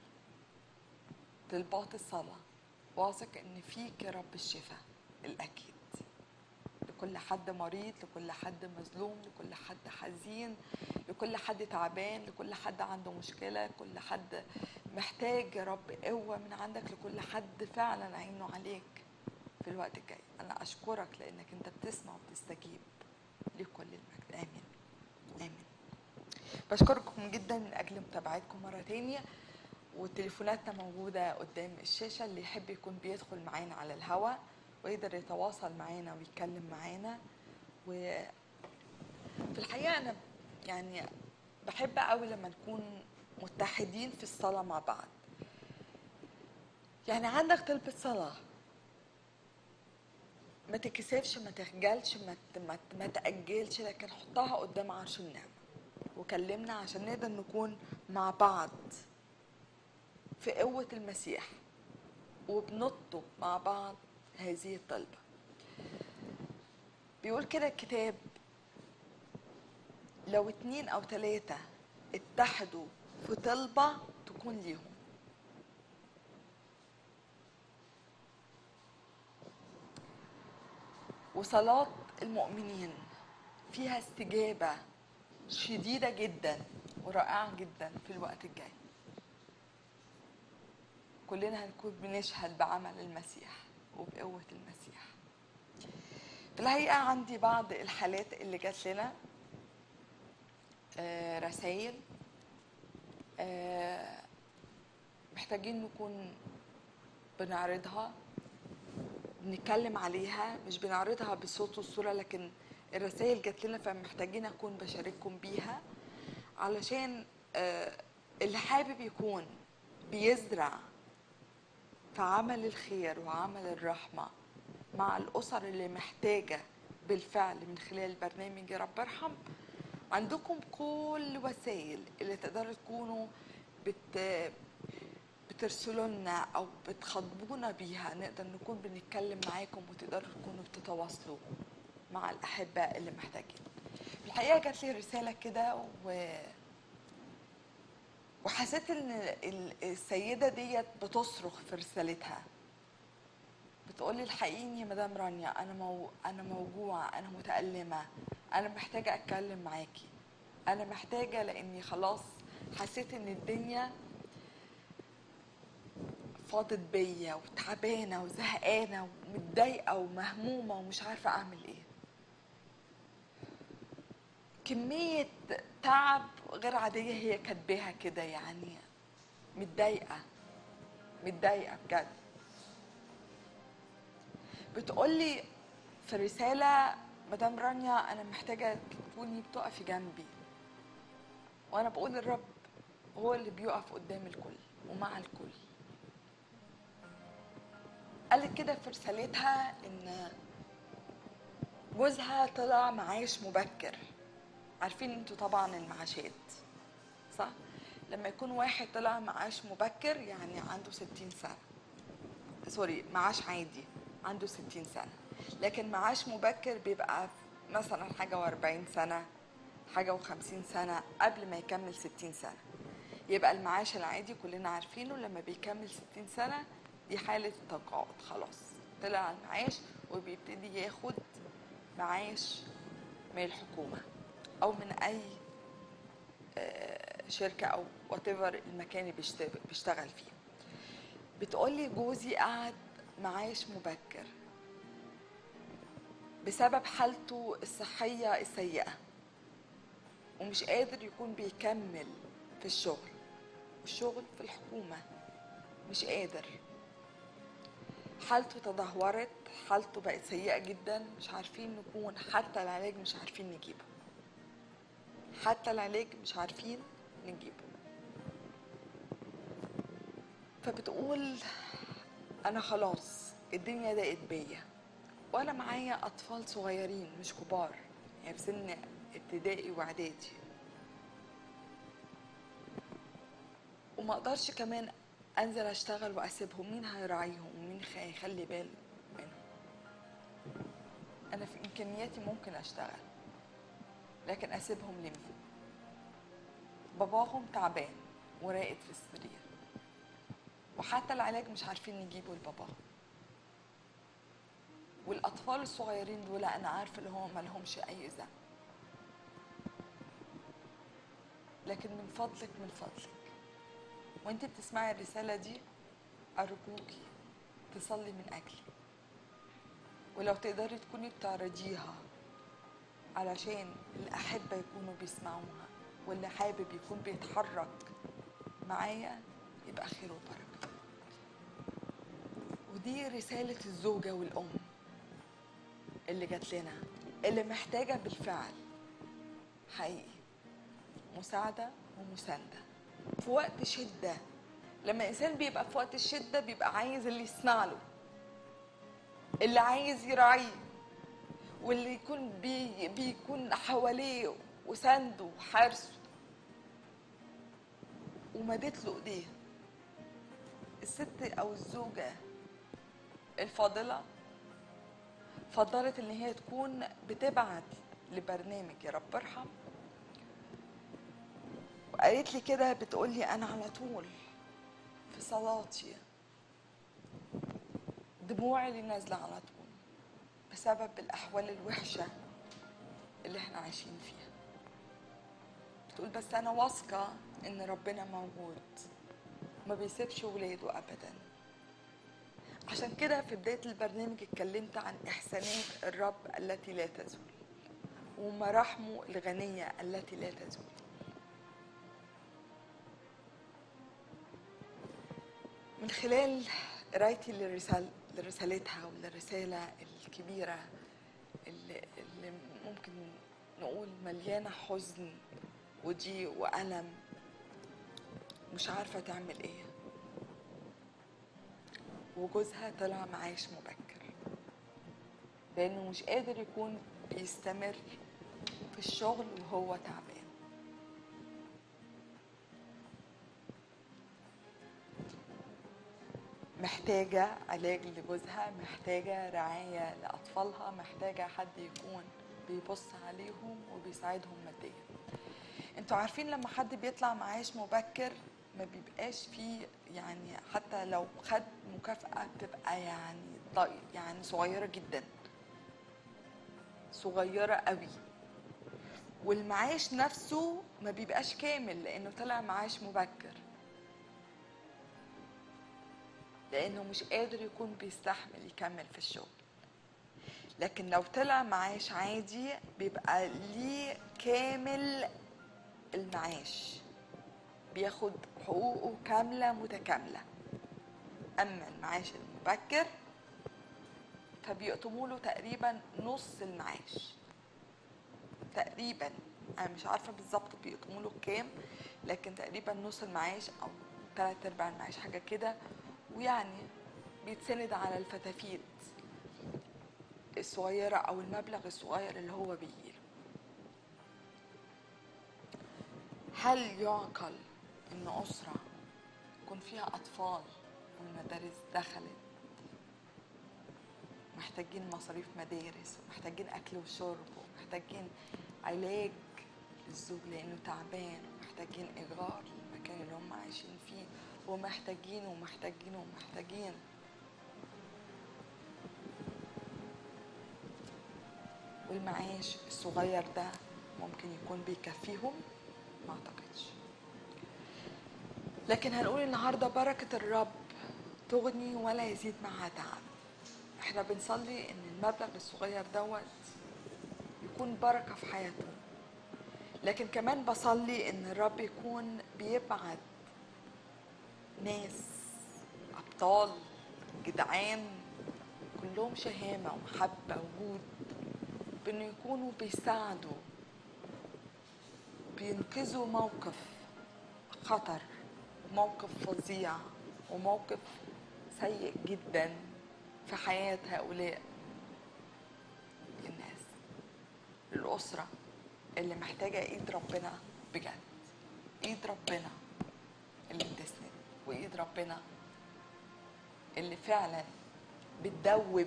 طلبات الصلاة، واثق إن فيك يا رب الشفاء الأكيد لكل حد مريض، لكل حد مظلوم، لكل حد حزين، لكل حد تعبان، لكل حد عنده مشكلة، لكل حد محتاج يا رب قوة من عندك، لكل حد فعلا عينه عليك في الوقت الجاي. أنا أشكرك لأنك أنت بتسمع وبتستجيب لكل المجد. آمين آمين. بشكركم جدا من أجل متابعتكم مرة تانية، وتليفوناتنا موجودة قدام الشاشة. اللي يحب يكون بيدخل معانا على الهواء ويقدر يتواصل معانا ويتكلم معانا. وفي الحقيقة أنا يعني بحب قوي لما نكون متحدين في الصلاة مع بعض. يعني عندك طلبة صلاة ما تكسفش، ما تخجلش، ما تأجلش، لكن حطها قدام عرش النعمة وكلمنا عشان نقدر نكون مع بعض في قوة المسيح وبنطلب مع بعض هذه الطلبة. بيقول كده الكتاب: لو 2 أو 3 اتحدوا في طلبة تكون ليهم. وصلاة المؤمنين فيها استجابة شديدة جدا ورائعة جدا في الوقت الجاي. كلنا هنكون بنشهد بعمل المسيح وبقوة المسيح. في الحقيقة عندي بعض الحالات اللي جات لنا رسائل محتاجين نكون بنعرضها، بنتكلم عليها، مش بنعرضها بالصوت والصورة، لكن الرسائل جات لنا فمحتاجين أكون بشارككم بيها علشان اللي حابب يكون بيزرع في عمل الخير وعمل الرحمة مع الأسر اللي محتاجة بالفعل من خلال برنامج يا رب ارحم. عندكم كل وسائل اللي تقدروا تكونوا بترسلوا لنا أو بتخاطبونا بيها، نقدر نكون بنتكلم معاكم وتقدروا تكونوا بتتواصلوا مع الأحباء اللي محتاجين. في الحقيقة جات لي رسالة كده وحسيت ان السيدة ديت بتصرخ في رسالتها، بتقولي: الحقيني يا مدام رانيا، انا موجوعة، انا متألمة، انا محتاجة اتكلم معاكي، انا محتاجة لاني خلاص حسيت ان الدنيا فاضت بيا وتعبانه وزهقانه ومتضايقه ومهمومه ومش عارفه اعمل ايه. كميه تعب غير عاديه هي كاتباها كده، يعني متضايقه بجد. بتقولي في الرساله: مدام رانيا انا محتاجه تكوني بتقفي جنبي. وانا بقول الرب هو اللي بيقف قدام الكل ومع الكل. قالت كده في رسالتها ان جوزها طلع معاش مبكر. عارفين انتوا طبعا المعاشات، صح؟ لما يكون واحد طلع معاش مبكر يعني عنده 60 سنة، سوري، معاش عادي عنده 60 سنة، لكن معاش مبكر بيبقى مثلا حاجة و40 سنة، حاجة و50 سنة قبل ما يكمل 60 سنة. يبقى المعاش العادي كلنا عارفينه لما بيكمل 60 سنة دي حالة تقاعد، خلاص طلع المعاش وبيبتدي ياخد معاش من الحكومة أو من أي شركة أو whatever المكان اللي بيشتغل فيه. بتقولي جوزي قعد معاش مبكر بسبب حالته الصحية السيئة ومش قادر يكون بيكمل في الشغل في الحكومة، مش قادر. حالته تدهورت، حالته بقت سيئة جدا، مش عارفين نكون حتى العلاج مش عارفين نجيبه، حتى العلاج مش عارفين نجيبه. فبتقول أنا خلاص الدنيا ضاقت بيا، وأنا معايا أطفال صغيرين مش كبار، يعني في سن ابتدائي وإعدادي، وما أقدرش كمان أنزل أشتغل وأسيبهم. مين هيراعيهم ومين هيخلي بال منهم؟ أنا في إمكانياتي ممكن أشتغل، لكن أسيبهم لمين؟ باباهم تعبان وراقد في السرير، وحتى العلاج مش عارفين نجيبه لباباهم. والأطفال الصغيرين دول أنا عارفة اللي هم مالهمش أي ذنب، لكن من فضلك وانت بتسمعي الرسالة دي أرجوكي تصلي من أجلي، ولو تقدري تكوني بتعرضيها علشان الأحبة يكونوا بيسمعوها، واللي حابب يكون بيتحرك معايا يبقى خير وبركة. ودي رسالة الزوجة والأم اللي جات لنا، اللي محتاجة بالفعل حقيقي مساعدة ومساندة في وقت شدة. لما الإنسان بيبقى في وقت الشدة بيبقى عايز اللي يسمع له، اللي عايز يراعيه، واللي يكون بيكون حواليه وسنده وحارسه. ومدت له ايديه. الست او الزوجة الفاضلة فضلت ان هي تكون بتبعت لبرنامج يا رب ارحم، وقالت لي كده، بتقولي انا على طول في صلاتي دموعي اللي نازلة على طول بسبب الاحوال الوحشة اللي احنا عايشين فيها. بتقول بس انا واثقة ان ربنا موجود ما بيسيبش ولاده ابدا. عشان كده في بداية البرنامج اتكلمت عن احسانات الرب التي لا تزول ومراحمه الغنية التي لا تزول. من خلال قرايتي لرسالتها وللرسالة الكبيرة اللي ممكن نقول مليانة حزن وضيق وألم، مش عارفة تعمل ايه، وجوزها طلع معاش مبكر لأنه مش قادر يكون بيستمر في الشغل وهو تعبان. محتاجة علاج لجوزها، محتاجة رعاية لأطفالها، محتاجة حد يكون بيبص عليهم وبيساعدهم ماديا. انتوا عارفين لما حد بيطلع معاش مبكر ما بيبقاش فيه، يعني حتى لو خد مكافأة بتبقى يعني صغيرة جدا، صغيرة قوي. والمعاش نفسه ما بيبقاش كامل لأنه طلع معاش مبكر. لأنه مش قادر يكون بيستحمل يكمل في الشغل. لكن لو طلع معاش عادي بيبقى ليه كامل المعاش، بياخد حقوقه كاملة متكاملة. أما المعاش المبكر فبيقطموا له تقريبا نص المعاش تقريبا. أنا مش عارفة بالظبط بيقطموا له كام، لكن تقريبا نص المعاش أو 3/4 المعاش حاجة كده، ويعني بيتسند على الفتافيت الصغيرة أو المبلغ الصغير اللي هو بيجيله. هل يعقل إن أسرة يكون فيها أطفال والمدارس دخلت محتاجين مصاريف مدارس ومحتاجين أكل وشرب ومحتاجين علاج للزوج لأنه تعبان ومحتاجين إيجار للمكان اللي هم عايشين فيه ومحتاجين ومحتاجين ومحتاجين، والمعاش الصغير ده ممكن يكون بيكفيهم؟ ما أعتقدش. لكن هنقول النهارده بركة الرب تغني ولا يزيد معها تعب. احنا بنصلي ان المبلغ الصغير دوت يكون بركة في حياتهم، لكن كمان بصلي ان الرب يكون بيبعت ناس ابطال جدعان كلهم شهامة ومحبة وجود، بانه يكونوا بيساعدوا بينقذوا موقف خطر، موقف فظيع وموقف سيء جدا في حياة هؤلاء الناس، الأسرة اللي محتاجة إيد ربنا بجد، إيد ربنا اللي بتسند، وإيد ربنا اللي فعلا بتدوب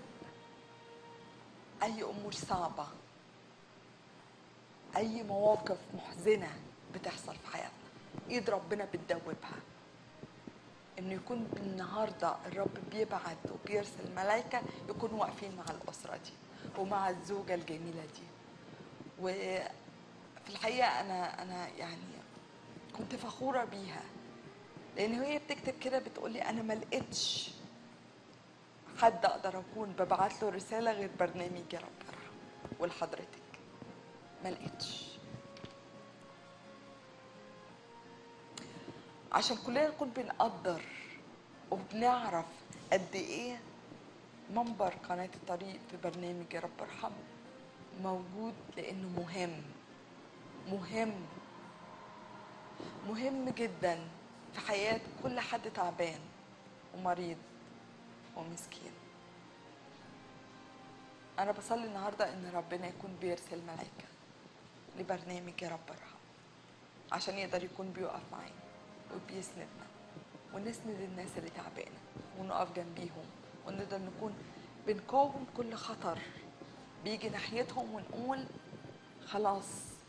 أي أمور صعبة، أي مواقف محزنة بتحصل في حياتنا، إيد ربنا بتدوبها. إنه يكون النهاردة الرب بيبعت وبيرسل ملايكة يكونوا واقفين مع الأسرة دي ومع الزوجة الجميلة دي. وفي الحقيقة أنا يعني كنت فخورة بيها، لأن هي بتكتب كده بتقولي أنا ما لقيتش حد أقدر أكون ببعت له رسالة غير برنامج يا رب ارحم، ولحضرتك ما لقيتش. عشان كلنا نكون بنقدر وبنعرف قد ايه منبر قناة الطريق في برنامج يا رب ارحم موجود، لانه مهم جدا في حياة كل حد تعبان ومريض ومسكين. انا بصلي النهاردة ان ربنا يكون بيرسل ملائكة لبرنامج يا رب ارحم عشان يقدر يكون بيقف معانا وبيسندنا ونسند الناس اللي تعبانه ونقف جنبيهم، ونقدر نكون بنقاوم كل خطر بيجي ناحيتهم، ونقول خلاص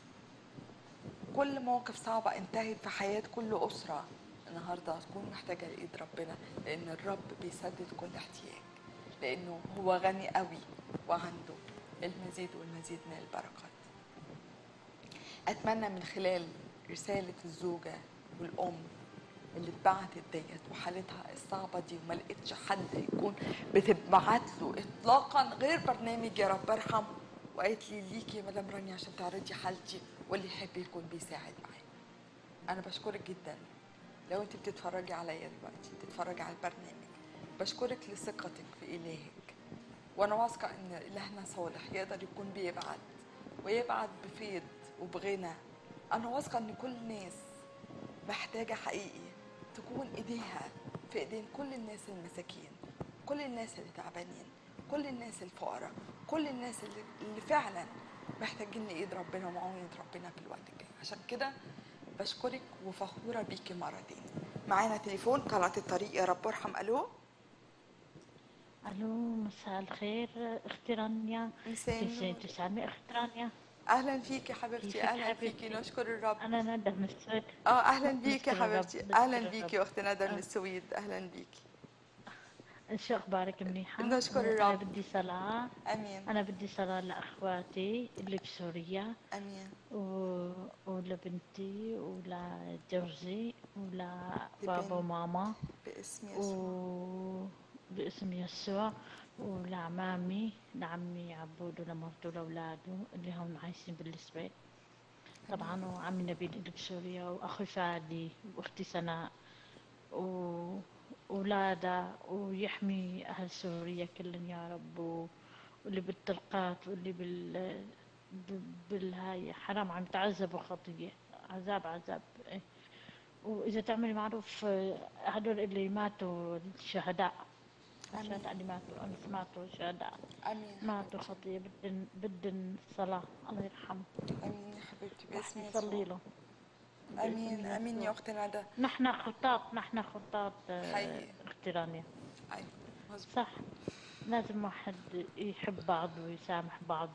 كل مواقف صعبة انتهت في حياة كل أسرة النهاردة تكون محتاجة لإيد ربنا، لأن الرب بيسدد كل احتياج، لأنه هو غني قوي وعنده المزيد والمزيد من البركات. أتمنى من خلال رسالة الزوجة والأم اللي اتبعتت ديت وحالتها الصعبة دي وما لقيتش حد يكون بتبعت له إطلاقا غير برنامج يا رب ارحم، وقالت لي ليكي يا مدام رانيا عشان تعرضي حالتي واللي يحب يكون بيساعد معايا. أنا بشكرك جدا لو أنت بتتفرجي عليا دلوقتي بتتفرجي على البرنامج، بشكرك لثقتك في إلهك، وأنا واثقة إن إلهنا صالح يقدر يكون بيبعت ويبعت بفيض وبغنى. أنا واثقة إن كل الناس محتاجة حقيقي تكون إيديها في إيدين كل الناس المساكين، كل الناس اللي تعبانين، كل الناس الفقراء، كل الناس اللي فعلا محتاجين لإيد ربنا ومعونة ربنا في الوقت الجاي. عشان كده بشكرك وفخورة بيكي مرة تاني. معانا تليفون قناة الطريق يا رب ارحم. ألو. الو، مساء الخير اختي رانيا. مساء النور. تسعمي اختي رانيا. أهلا فيكي حبيبتي، كيفك أهلا فيكي، حبيبتي؟ نشكر الرب. انا ندى من السويد. أهلا بيكي نشكر الرب حبيبتي، نشكر أهلا الرب. بيكي أختي ندى من السويد، أهلا بيكي. شو أخبارك منيحة؟ نشكر أنا الرب. بدي صلاة. امين أنا بدي صلاة لأخواتي اللي بسوريا امين. ولبنتي ولجوزي ولبابا لبنت وماما باسم يسوع. وباسم يسوع، ولعمامي، لعمي عبود ولمرته ولأولاده اللي هم عايشين بالسويد طبعا، وعمي نبيل اللي بسوريا، وأخوي فادي وأختي سناء وولادها، ويحمي أهل سوريا كلهم يا رب، واللي بالطرقات واللي بالهاي حرام عم تعذبوا خطية، عذاب إيه. وإذا تعملي معروف هدول اللي ماتوا الشهداء، امين الشهداء اللي ماتوا أمس ماتوا شهداء، امين ماتوا حبيبتي. خطية، بدن صلاة، الله يرحمه، امين يا حبيبتي واحد باسم يصلي يسوع. له باسم امين امين يا يسوع. اختي ندى. نحن خطاط حقيقي. اختي رانيا. ايوه مظبوط. صح، لازم واحد يحب بعض ويسامح بعض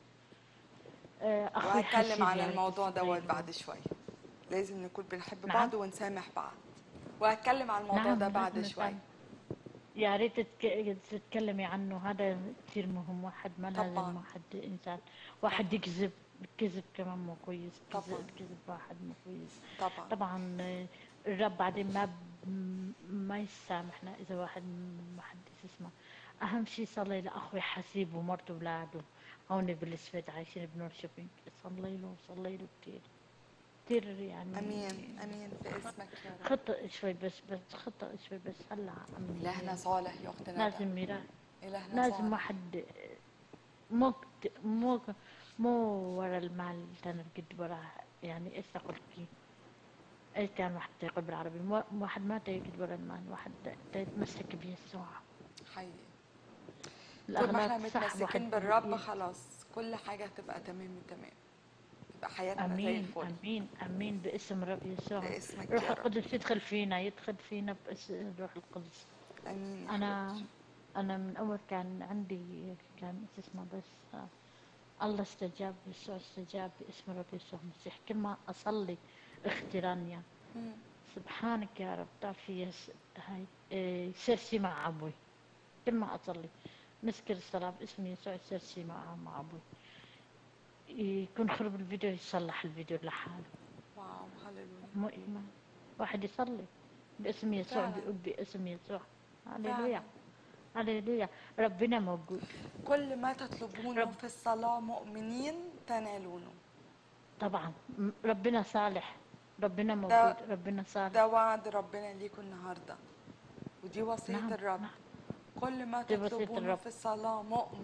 أخوي وهتكلم حسيب عن يا ريت الموضوع دوت تصلي له. بعد شويه. لازم نكون بنحب نعم بعض ونسامح بعض. وهتكلم عن الموضوع ده نعم بعد لازم شويه. نسامح، يا ريت تتكلمي عنه، هذا كثير مهم. واحد ما لازم طبعا واحد إنسان طبعا واحد يكذب، الكذب كمان مو كويس، طبعا الكذب واحد مو كويس طبعا. طبعا. الرب بعدين ما يسامحنا إذا واحد ما حد اسمه. أهم شيء صلي لأخوي حسيب ومرته ولاده هون بالسويد عايشين بنور شوبينج، صلي له كثير كثير يعني. امين امين باسمك يا رب. خطأ شوي بس خطأ شوي بس هلا عم الهنا صالح يا اختي ندى. لازم يرا الهنا لازم صالح. واحد مو مو مو ورا المال كان قد وراه، يعني ايش اقول لك، ايش كان واحد يقول بالعربي، واحد ما يقد ورا المال، واحد يتمسك بيسوع، حقيقي. طول ما احنا الاغلاط صح. واحد متمسكين بالرب خلاص كل حاجه هتبقى تمام التمام. تبقى حياتنا زي امين الفل. امين امين باسم رب يسوع. باسمك روح يا رب. القدس يدخل فينا باسم روح القدس. امين يا انا حبيبتي. انا من اول كان عندي كان إيش اسمه بس الله استجاب، يسوع استجاب باسم رب يسوع المسيح. كل ما اصلي اختي رانيا مم. سبحانك يا رب، تعرفي هاي سرسي مع ابوي، كل ما اصلي مسكر الصلاة باسم يسوع سرسي مع ابوي، يكون خرب الفيديو يصلح الفيديو لحاله. واو هللويا. مو ايمان، واحد يصلي باسم يسوع فعلا بيقول باسم يسوع. فعلا. هللويا هللويا، ربنا موجود. كل ما تطلبونه رب في الصلاة مؤمنين تنالونه. طبعا ربنا صالح، ربنا موجود، ده ربنا صالح. ده وعد ربنا ليكم النهارده. ودي وصية نعم الرب. نعم، كل ما دي وصية تطلبونه الرب. في الصلاة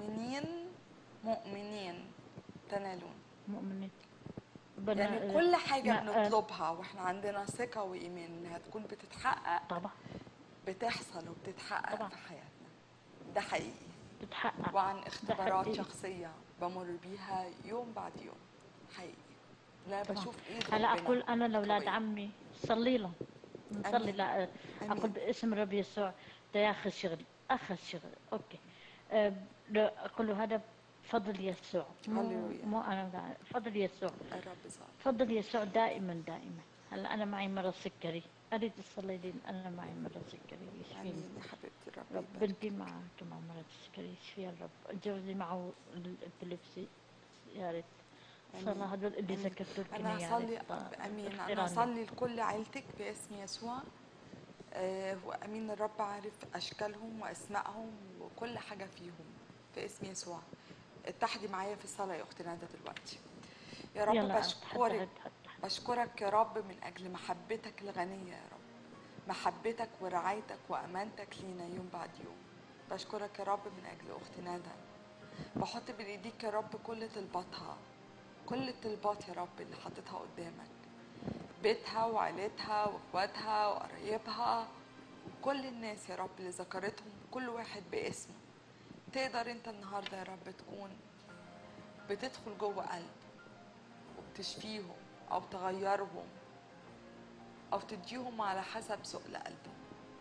مؤمنين تنالون. مؤمنين يعني ربنا كل حاجة ما بنطلبها واحنا عندنا ثقة وإيمان إنها تكون بتتحقق طبعا بتحصل وبتتحقق طبعا في حياتنا. ده حقيقي. تتحقق، وعن ده اختبارات حقيقي شخصية بمر بيها يوم بعد يوم. حقيقي. لا طبعا. بشوف ايد هلا ربنا اقول انا لاولاد قوية. عمي صلي لهم، نصلي امين لا اقول امين. باسم رب يسوع ده ياخذ شغل، اخذ شغل اوكي. اقول له هذا فضل يسوع، هللويا. مو انا فضل يسوع، الرب صالح. فضل يسوع دائما. هلا انا معي مرض سكري، اريد تصلي لي، انا معي مرض سكري يشفيني. امين يا حبيبتي الرب رب بنتي يبارك. معها كمان مرض السكري يشفيها الرب، جوزي معه الابيليبسي، يا ريت امين صلاة هدول اللي امين. ذكرتوا لكم انا يا ريت. هصلي. امين. انا اخترانيا هصلي لكل عيلتك باسم يسوع. وامين الرب عارف اشكالهم واسمائهم وكل حاجه فيهم في اسم يسوع. اتحدي معايا في الصلاه يا اختي ندى دلوقتي. يا رب يلا بشكرك. اتحدى. بشكرك يا رب من اجل محبتك الغنيه يا رب. محبتك ورعايتك وامانتك لينا يوم بعد يوم. بشكرك يا رب من اجل اختي ندى. بحط بين ايديك يا رب كل طلباتها، كل الطلبات يا رب اللي حطيتها قدامك، بيتها وعيلتها واخواتها وقرايبها وكل الناس يا رب اللي ذكرتهم كل واحد باسمه. تقدر انت النهارده يا رب تكون بتدخل جوه قلب وبتشفيهم او تغيرهم او تديهم على حسب سؤل قلبهم.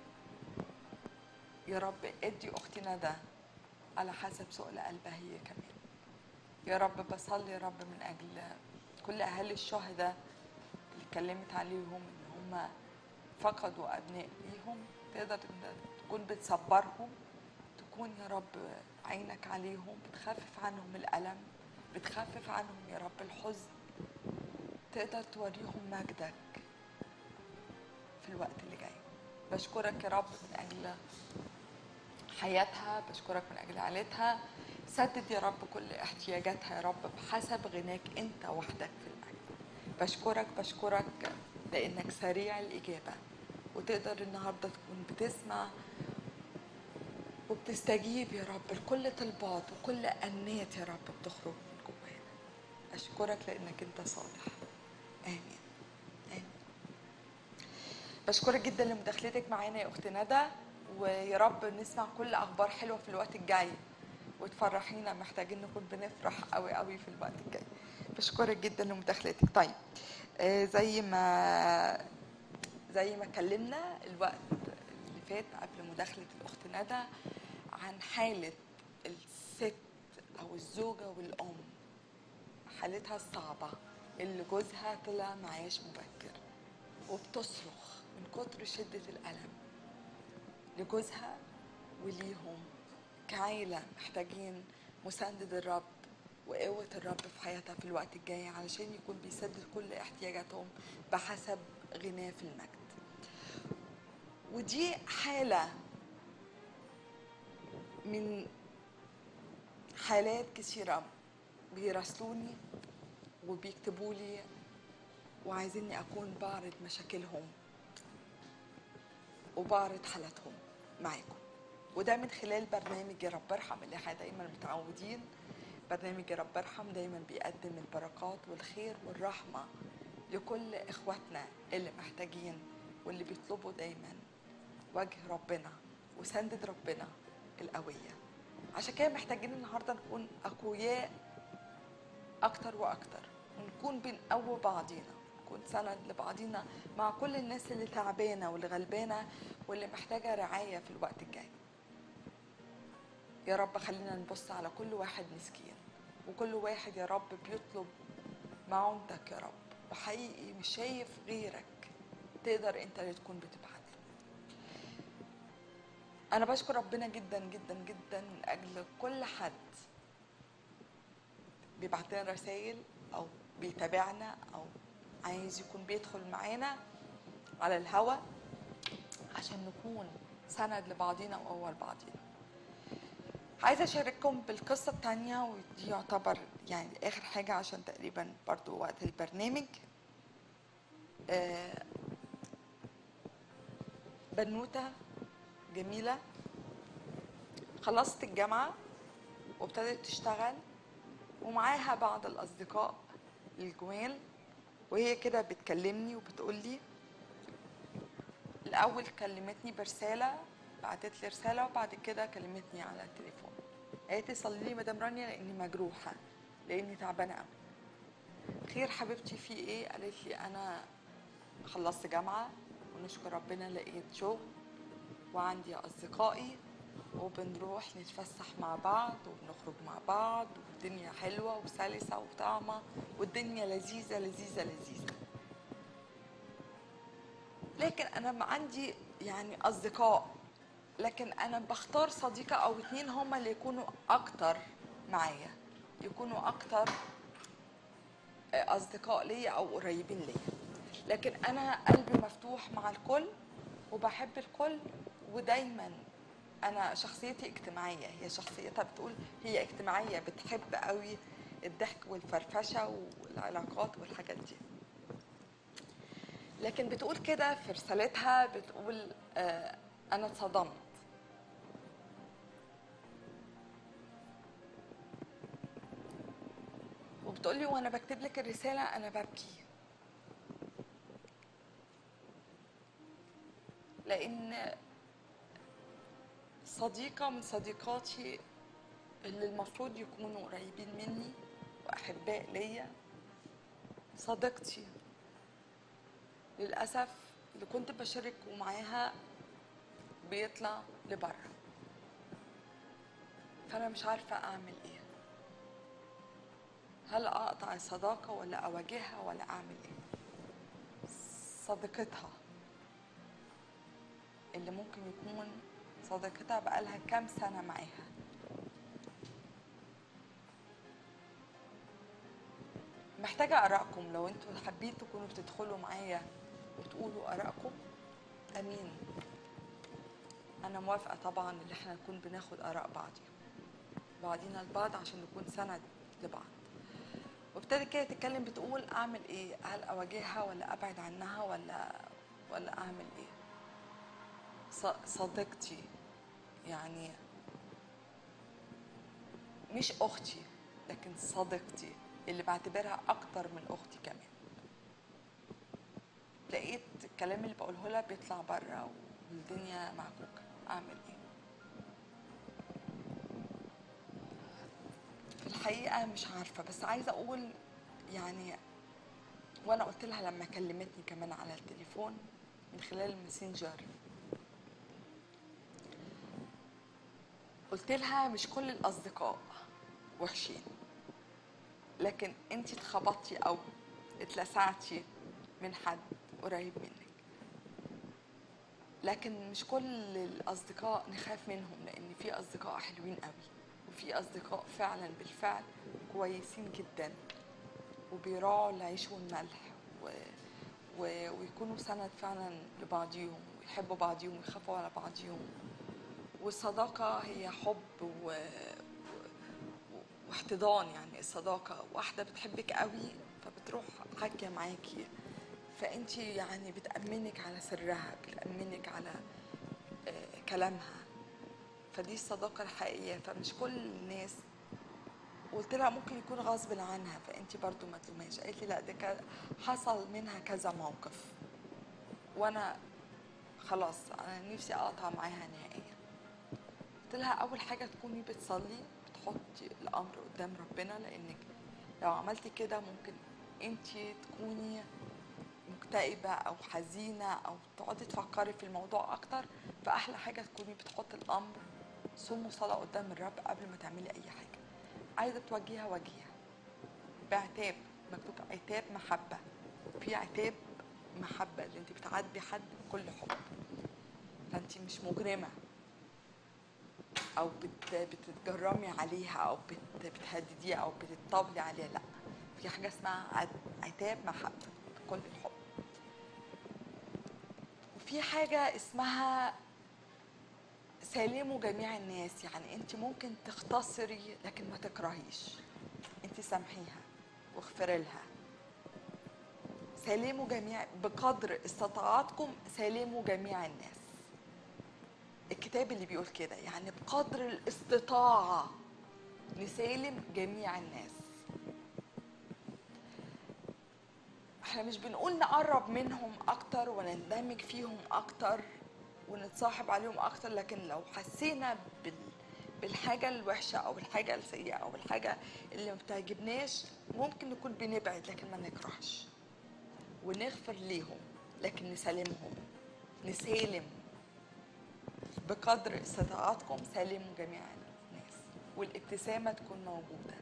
يا رب ادي اختي ندى على حسب سؤل قلبها هي كمان. يا رب بصلي يا رب من اجل كل اهالي الشهداء اللي اتكلمت عليهم ان هم فقدوا أبناء ليهم، تقدر إنت تكون بتصبرهم، تكون يا رب عينك عليهم، بتخفف عنهم الألم، بتخفف عنهم يا رب الحزن، تقدر توريهم مجدك في الوقت اللي جاي. بشكرك يا رب من أجل حياتها، بشكرك من أجل عائلتها، سدد يا رب كل احتياجاتها يا رب بحسب غناك أنت وحدك في المجد. بشكرك لأنك سريع الإجابة، وتقدر النهاردة تكون بتسمع وبتستجيب يا رب لكل طلبات وكل أنات يا رب بتخرج من جوانا. أشكرك لأنك أنت صالح. آمين آمين. بشكرك جدا لمداخلتك معانا يا أخت ندى، ويا رب نسمع كل أخبار حلوة في الوقت الجاي وتفرحينا، محتاجين نكون بنفرح قوي قوي في الوقت الجاي. بشكرك جدا لمداخلتك. طيب زي ما كلمنا الوقت اللي فات قبل مداخلة الأخت ندى عن حالة الست أو الزوجة والأم، حالتها الصعبة اللي جوزها طلع معاش مبكر وبتصرخ من كتر شدة الألم لجوزها وليهم كعائلة، محتاجين مساندة الرب وقوة الرب في حياتها في الوقت الجاي علشان يكون بيسدد كل احتياجاتهم بحسب غناه في المجد. ودي حالة من حالات كثيرة بيراسلوني وبيكتبوا لي وعايزيني أكون بعرض مشاكلهم وبعرض حالاتهم معاكم، وده من خلال برنامج يا رب ارحم اللي احنا دايما متعودين. برنامج يا رب ارحم دايما بيقدم البركات والخير والرحمة لكل إخواتنا اللي محتاجين واللي بيطلبوا دايما وجه ربنا وسندة ربنا القوية. عشان كده محتاجين النهاردة نكون أقوياء أكتر وأكتر، ونكون بنقوي بعضينا، نكون سند لبعضينا مع كل الناس اللي تعبانة واللي غلبانة واللي محتاجة رعاية في الوقت الجاي. يا رب خلينا نبص على كل واحد مسكين وكل واحد يا رب بيطلب معونتك يا رب، وحقيقي مش شايف غيرك تقدر انت اللي تكون بتبعت له. انا بشكر ربنا جدا جدا جدا من اجل كل حد بيبعت لنا رسائل او بيتابعنا او عايز يكون بيدخل معانا على الهوا عشان نكون سند لبعضينا وقوة لبعضينا. عايزة أشارككم بالقصة التانية، ودي يعتبر يعني آخر حاجة عشان تقريبا برضو وقت البرنامج. بنوتة جميلة خلصت الجامعة وابتدت تشتغل ومعاها بعض الأصدقاء الجمال، وهي كده بتكلمني وبتقولي الأول كلمتني برسالة، بعتت لي رسالة وبعد كده كلمتني على التليفون. قالت لي صلي لي مدام رانيا لأني مجروحة، لأني تعبانة قوي. خير حبيبتي في إيه؟ قالت لي أنا خلصت جامعة ونشكر ربنا لقيت شغل وعندي أصدقائي وبنروح نتفسح مع بعض وبنخرج مع بعض والدنيا حلوة وسلسة وطعمة والدنيا لذيذة لذيذة لذيذة. لكن أنا عندي يعني أصدقاء، لكن أنا بختار صديقة أو اتنين هما اللي يكونوا أكتر معايا، يكونوا أكتر أصدقاء ليا أو قريبين ليا. لكن أنا قلبي مفتوح مع الكل وبحب الكل، ودايما أنا شخصيتي اجتماعية. هي شخصيتها بتقول هي اجتماعية، بتحب قوي الضحك والفرفشة والعلاقات والحاجات دي. لكن بتقول كده في رسالتها، بتقول أنا اتصدمت. وبتقولي وأنا بكتب لك الرسالة أنا ببكي، لأن صديقة من صديقاتي اللي المفروض يكونوا قريبين مني وأحباء ليا، صديقتي للأسف اللي كنت بشارك معاها بيطلع لبره. فأنا مش عارفة أعمل إيه، هل أقطع الصداقة ولا أواجهها ولا أعمل إيه؟ صديقتها اللي ممكن يكون صديقتها بقالها كام سنة معاها. محتاجة آرائكم، لو انتوا حابين تكونوا بتدخلوا معايا وتقولوا آرائكم، أمين. أنا موافقة طبعا إن احنا نكون بناخد آراء بعضينا البعض عشان نكون سند لبعض. وابتدت كده تتكلم بتقول أعمل إيه؟ هل أواجهها ولا أبعد عنها ولا أعمل إيه؟ صديقتي يعني مش أختي لكن صديقتي اللي بعتبرها أكتر من أختي كمان. لقيت الكلام اللي بقوله لها بيطلع بره والدنيا معكوكة، أعمل إيه؟ في الحقيقة مش عارفة، بس عايزة أقول يعني، وأنا قلت لها لما كلمتني كمان على التليفون من خلال الماسنجر، قلت لها مش كل الأصدقاء وحشين، لكن انتي اتخبطتي أو اتلسعتي من حد قريب منك. لكن مش كل الأصدقاء نخاف منهم، لأن في أصدقاء حلوين قوي، وفي أصدقاء فعلا بالفعل كويسين جدا وبيراعوا العيش والملح ويكونوا سند فعلا لبعضيهم ويحبوا بعضيهم ويخافوا على بعضيهم. والصداقة هي حب واحتضان. يعني الصداقة واحدة بتحبك قوي فبتروح حاكية معاكي، فانتي يعني بتأمنك على سرها، بتأمنك على كلامها، فدي الصداقة الحقيقية. فمش كل الناس. قلت لها ممكن يكون غصب عنها، فانتي برضو ما تلومهاش. قالت لي لا، ده حصل منها كذا موقف وانا خلاص انا نفسي اقطع معاها نهائيا. قلت لها اول حاجة تكوني بتصلي، بتحطي الامر قدام ربنا، لانك لو عملتي كده ممكن انتي تكوني مكتئبة أو حزينة أو تقعدي تفكري في الموضوع أكتر. فأحلى حاجة تكوني بتحطي الأمر صوم وصلاة قدام الرب قبل ما تعملي أي حاجة. عايزة توجهيها وجهيها بعتاب، مكتوب عتاب محبة. في عتاب محبة اللي انت بتعاتبي حد بكل حب، فانت مش مجرمة أو بتتجرمي عليها أو بتهدديها أو بتطبلي عليها. لأ، في حاجة اسمها عتاب محبة بكل الحب. في حاجة اسمها سالموا جميع الناس. يعني انت ممكن تختصري لكن ما تكرهيش، انت سامحيها واغفري لها. سالموا جميع بقدر استطاعتكم، سالموا جميع الناس. الكتاب اللي بيقول كده، يعني بقدر الاستطاعة نسالم جميع الناس. احنا مش بنقول نقرب منهم اكتر ونندمج فيهم اكتر ونتصاحب عليهم اكتر، لكن لو حسينا بالحاجة الوحشة او الحاجة السيئة او الحاجة اللي ما بتعجبناش ممكن نكون بنبعد، لكن ما نكرهش ونغفر ليهم، لكن نسالمهم. نسالم بقدر استطاعتكم، سالموا جميع الناس. والابتسامة تكون موجودة،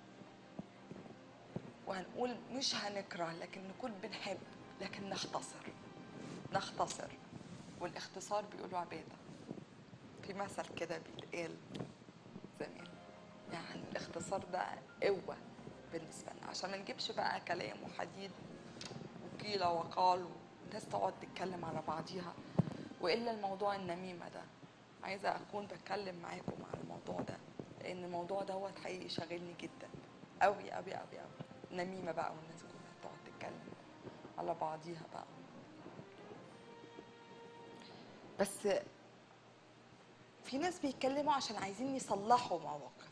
وهنقول مش هنكره لكن نكون بنحب، لكن نختصر. والاختصار بيقولوا عبادة. في مثل كده بيتقال زمان، يعني الاختصار ده قوة بالنسبة لنا، عشان ما نجيبش بقى كلام وحديد وقيل وقال والناس تقعد تتكلم على بعضيها. وإلا الموضوع النميمة ده، عايزة أكون بتكلم معاكم على الموضوع ده، لأن الموضوع دوت حقيقي شاغلني جدا أوي أوي أوي أوي. نميمة بقى والناس كلها تقعد تتكلم على بعضيها بقى. بس في ناس بيتكلموا عشان عايزين يصلحوا مواقف.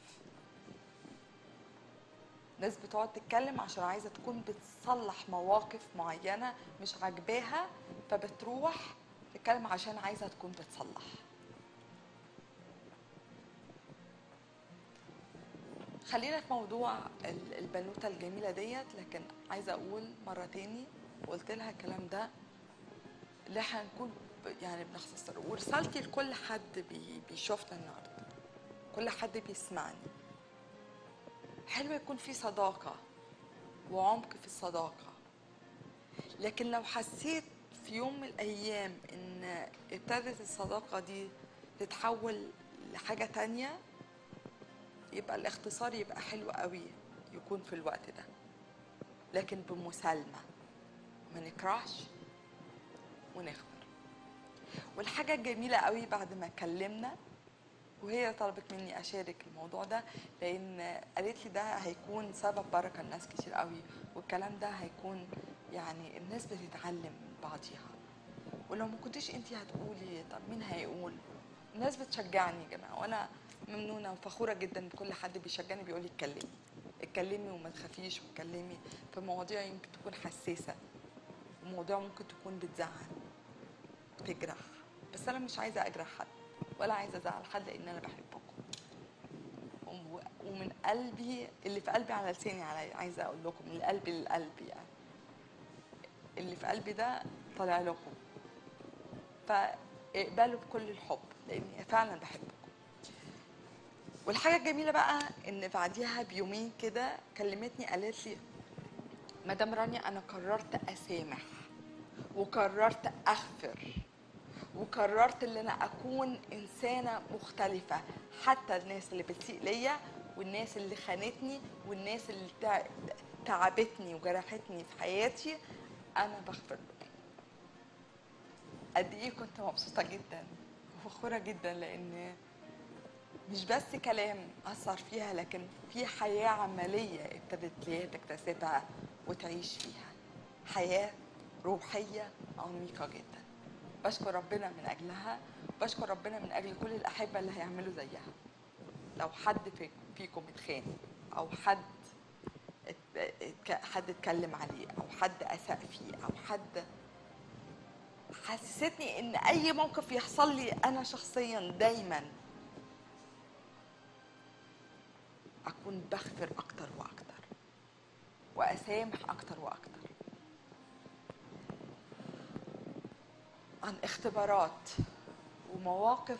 ناس بتقعد تتكلم عشان عايزة تكون بتصلح مواقف معينة مش عاجباها، فبتروح تتكلم عشان عايزة تكون بتصلح. خلينا في موضوع البنوتة الجميلة ديت. لكن عايزة أقول مرة تاني، وقلت لها الكلام ده اللي احنا نكون يعني بنختصر. ورسالتي لكل حد بيشوفنا النهارده، كل حد بيسمعني، حلو يكون في صداقة وعمق في الصداقة، لكن لو حسيت في يوم من الأيام إن ابتدت الصداقة دي تتحول لحاجة تانية، يبقى الاختصار يبقى حلو قوي يكون في الوقت ده، لكن بمسالمة، ما نكرهش ونغفر. والحاجة الجميلة قوي بعد ما اتكلمنا، وهي طلبت مني أشارك الموضوع ده لأن قالت لي ده هيكون سبب بركة لناس كتير قوي، والكلام ده هيكون يعني الناس بتتعلم من بعضيها. ولو ما كنتش انتي هتقولي طب مين هيقول؟ الناس بتشجعني يا جماعة، وأنا ممنونة وفخورة جدا بكل حد بيشجعني بيقول لي اتكلمي اتكلمي وما تخافيش، واتكلمي في مواضيع يمكن تكون حساسة، ومواضيع ممكن تكون بتزعل وتجرح، بس أنا مش عايزة أجرح حد ولا عايزة أزعل حد، لأن أنا بحبكم ومن قلبي، اللي في قلبي على لساني، عايزة أقول لكم من القلب للقلب، يعني اللي في قلبي ده طالع لكم، فاقبلوا بكل الحب لأني فعلا بحبكم. والحاجة الجميلة بقى إن بعديها بيومين كده كلمتني قالت لي مدام رانيا أنا قررت أسامح وقررت أغفر وقررت إن أنا أكون إنسانة مختلفة، حتى الناس اللي بتسيء ليا والناس اللي خانتني والناس اللي تعبتني وجرحتني في حياتي أنا بغفر لهم. قد إيه كنت مبسوطة جدا وفخورة جدا، لأن مش بس كلام أثر فيها، لكن في حياة عملية ابتدت ليها تكتسبها وتعيش فيها، حياة روحية عميقة جدا. بشكر ربنا من أجلها، بشكر ربنا من أجل كل الأحبة اللي هيعملوا زيها. لو حد فيكم اتخان، أو حد اتكلم عليه، أو حد أساء فيه، أو حد حسستني إن أي موقف يحصل لي أنا شخصيا دايما أكون بغفر أكتر وأكتر وأسامح أكتر وأكتر. عن اختبارات ومواقف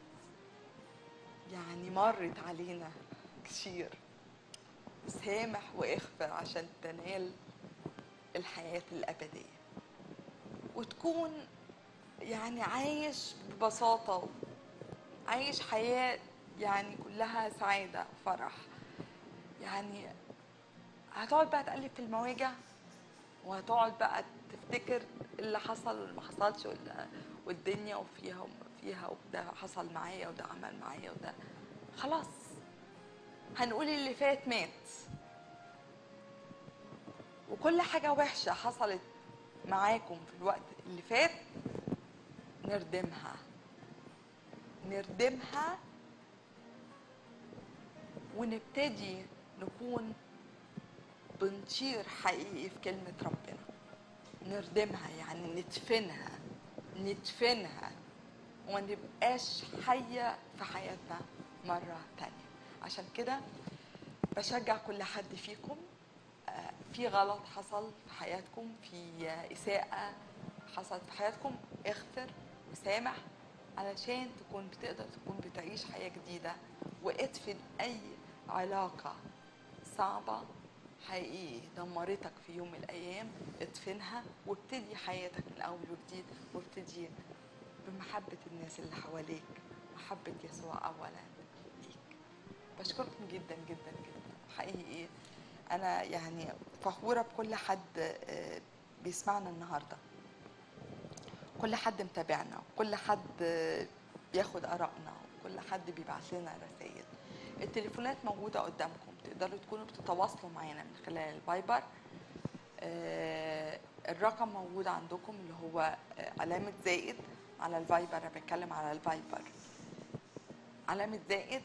يعني مرت علينا كتير، سامح واغفر عشان تنال الحياة الأبدية وتكون يعني عايش ببساطة، عايش حياة يعني كلها سعادة وفرح. يعني هتقعد بقى تقلب في المواجع، وهتقعد بقى تفتكر اللي حصل واللي ما حصلش، والدنيا وفيها وده حصل معايا وده عمل معايا وده خلاص، هنقول اللي فات مات، وكل حاجة وحشة حصلت معاكم في الوقت اللي فات نردمها ونبتدي نكون بنطير حقيقي في كلمة ربنا. نردمها يعني ندفنها وما نبقاش حية في حياتنا مرة تانية. عشان كده بشجع كل حد فيكم، في غلط حصل في حياتكم، في إساءة حصلت في حياتكم، اغفر وسامح علشان بتقدر تكون بتعيش حياة جديدة، وادفن أي علاقة صعبة حقيقي دمرتك في يوم من الأيام، ادفنها وابتدي حياتك من أول وجديد، وابتدي بمحبة الناس اللي حواليك، محبة يسوع أولا ليك. بشكركم جدا جدا جدا حقيقي، أنا يعني فخورة بكل حد بيسمعنا النهاردة، كل حد متابعنا، وكل حد بياخد آرائنا، وكل حد بيبعت لنا رسائل. التليفونات موجودة قدامكم، تقدروا تكونوا بتتواصلوا معنا من خلال الفايبر. الرقم موجود عندكم اللي هو علامة زائد على الفايبر، أنا بتكلم على الفايبر، علامة زائد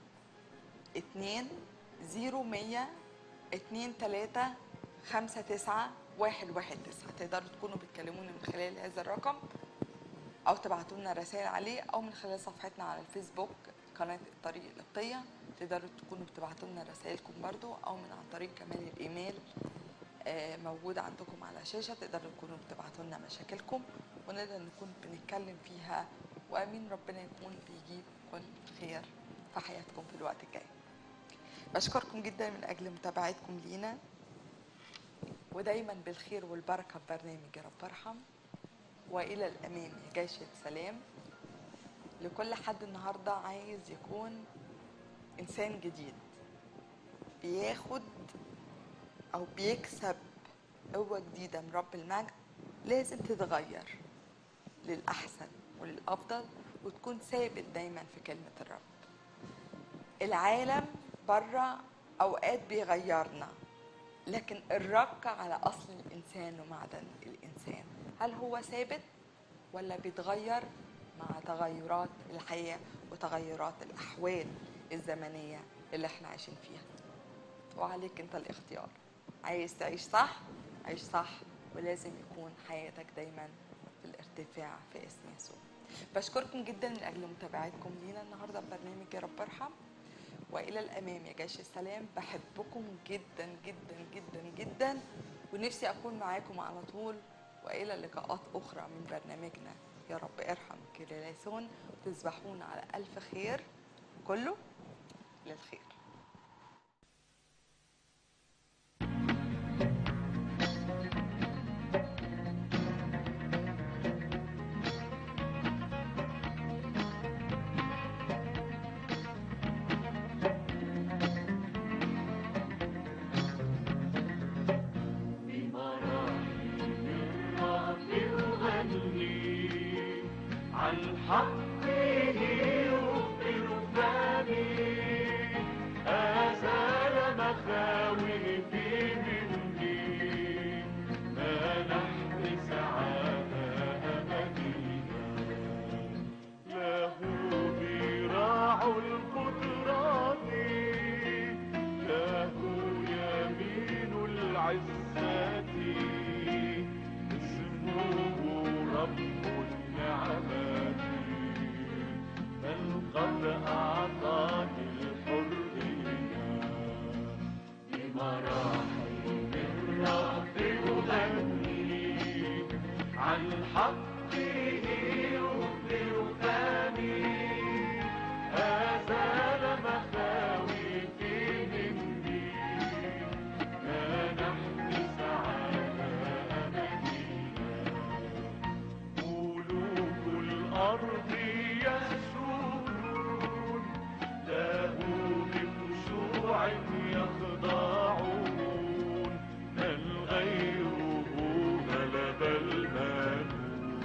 201235911. تقدروا تكونوا بتكلمونا من خلال هذا الرقم، أو تبعتوا لنا رسائل عليه، أو من خلال صفحتنا على الفيسبوك قناة الطريق القبطية تقدروا تكونوا بتبعتوا لنا رسائلكم برضو، أو من عن طريق كمان الإيميل موجود عندكم على الشاشة، تقدروا تكونوا بتبعتوا لنا مشاكلكم ونقدر نكون بنتكلم فيها، وأمين ربنا يكون بيجيب كل خير في حياتكم في الوقت الجاي. بشكركم جدا من أجل متابعتكم لينا، ودايما بالخير والبركة في برنامج يا رب ارحم. وإلى الأمام يا جيش السلام. لكل حد النهاردة عايز يكون إنسان جديد، بياخد أو بيكسب قوة جديدة من رب المجد، لازم تتغير للأحسن وللأفضل وتكون ثابت دايما في كلمة الرب. العالم بره أوقات بيغيرنا، لكن الرق على أصل الإنسان ومعدن الإنسان، هل هو ثابت ولا بيتغير مع تغيرات الحياة وتغيرات الأحوال الزمنية اللي احنا عايشين فيها؟ وعليك انت الاختيار. عايز تعيش صح، عيش صح، ولازم يكون حياتك دايما في الارتفاع في اسم يسوع. بشكركم جدا من أجل متابعتكم لينا النهاردة في برنامج يا رب ارحم. وإلى الأمام يا جيش السلام. بحبكم جدا جدا جدا جدا، ونفسي أكون معاكم على طول. وإلى لقاءات أخرى من برنامجنا يا رب ارحم كريليسون. تصبحون على ألف خير، كله للخير. عن حقه يخبر فمي، أزال مخاوفي مني، منحني سعادة أبدية. له ذراع القدرات، له يمين العزة، اسمه رب النعمات، بل قد أعطاني الحرية. بمراحم الرب أغني، عن حقه يخبر فمي، أزال مخاوفي مني، منحني سعادة أبدية. ملوك الأرض يسجدون له بخشوع يخضعون، من غيره غلب المنون،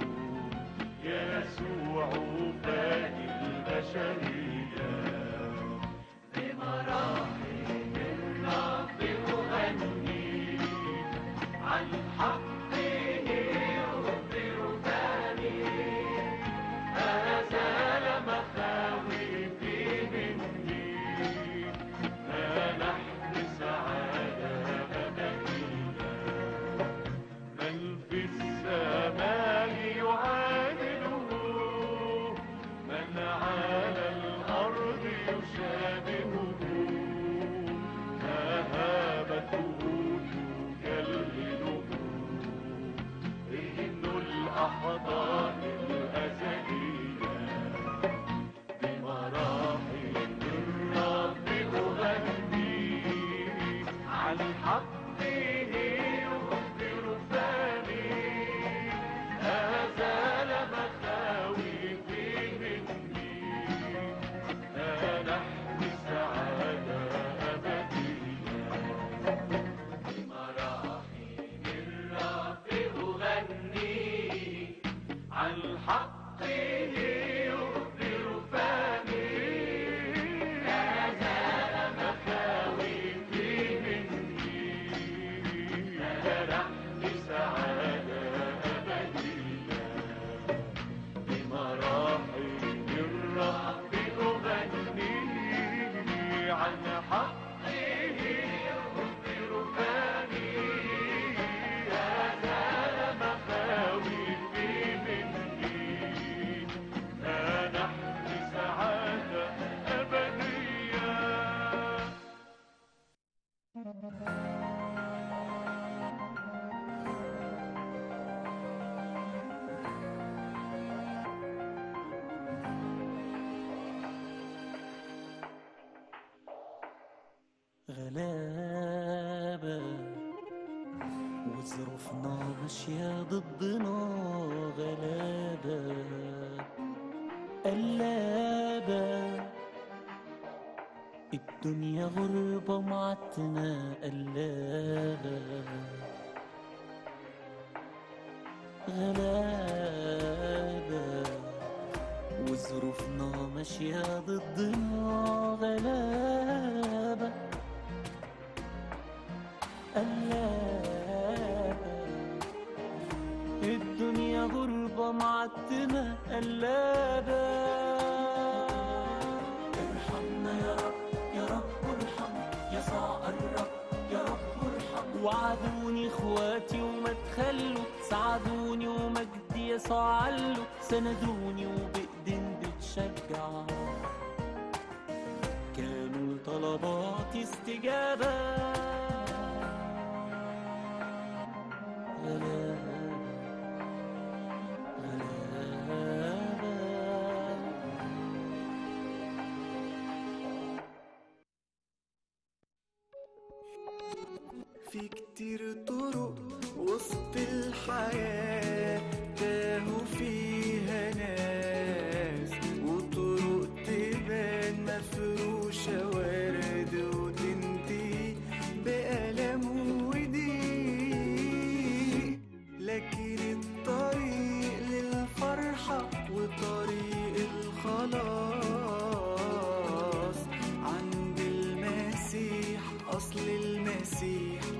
يسوع فادي البشرية. بمراحم الرب أغني، عن حقه يخبر فمي، أزال مخاوفي مني، منحني سعادة أبدية. من في السماء يعادله، من على الأرض يشابهه، مهابته تكلله، إن الأحضان الأزلية. بمراحم الرب أغني، عن حقه يخبر فمي، أزال مخاوفي مني، منحني سعادة أبدية. بمراحم الرب أغني، عن حقه يخبر فمي، أزال مخاوفي مني، منحني سعادة أبدية. بمراحم الرب أغني، عن حقه يخبر فمي، أزال مخاوفي مني، منحني سعادة أبدية. غلابة وظروفنا ماشية ضدنا، غلابة أشياء ضدنا غلابة قلابة، الدنيا غربة معتمة قلابة. ارحمنا يا رب يا رب ارحم، يسوع الرب يا رب ارحم. وعدوني اخواتي وما تخلوا، ساعدوني ومجدي يسوع علوا، سندوني وبإيدين بتشجع، كانوا طلباتي استجابة. في كتير طرق وسط الحياة تاهوا فيها ناس، وطرق تبان مفروشة ورد وتنتهي بألم وضيق، لكن الطريق للفرحة وطريق الخلاص عند المسيح، أصل المسيح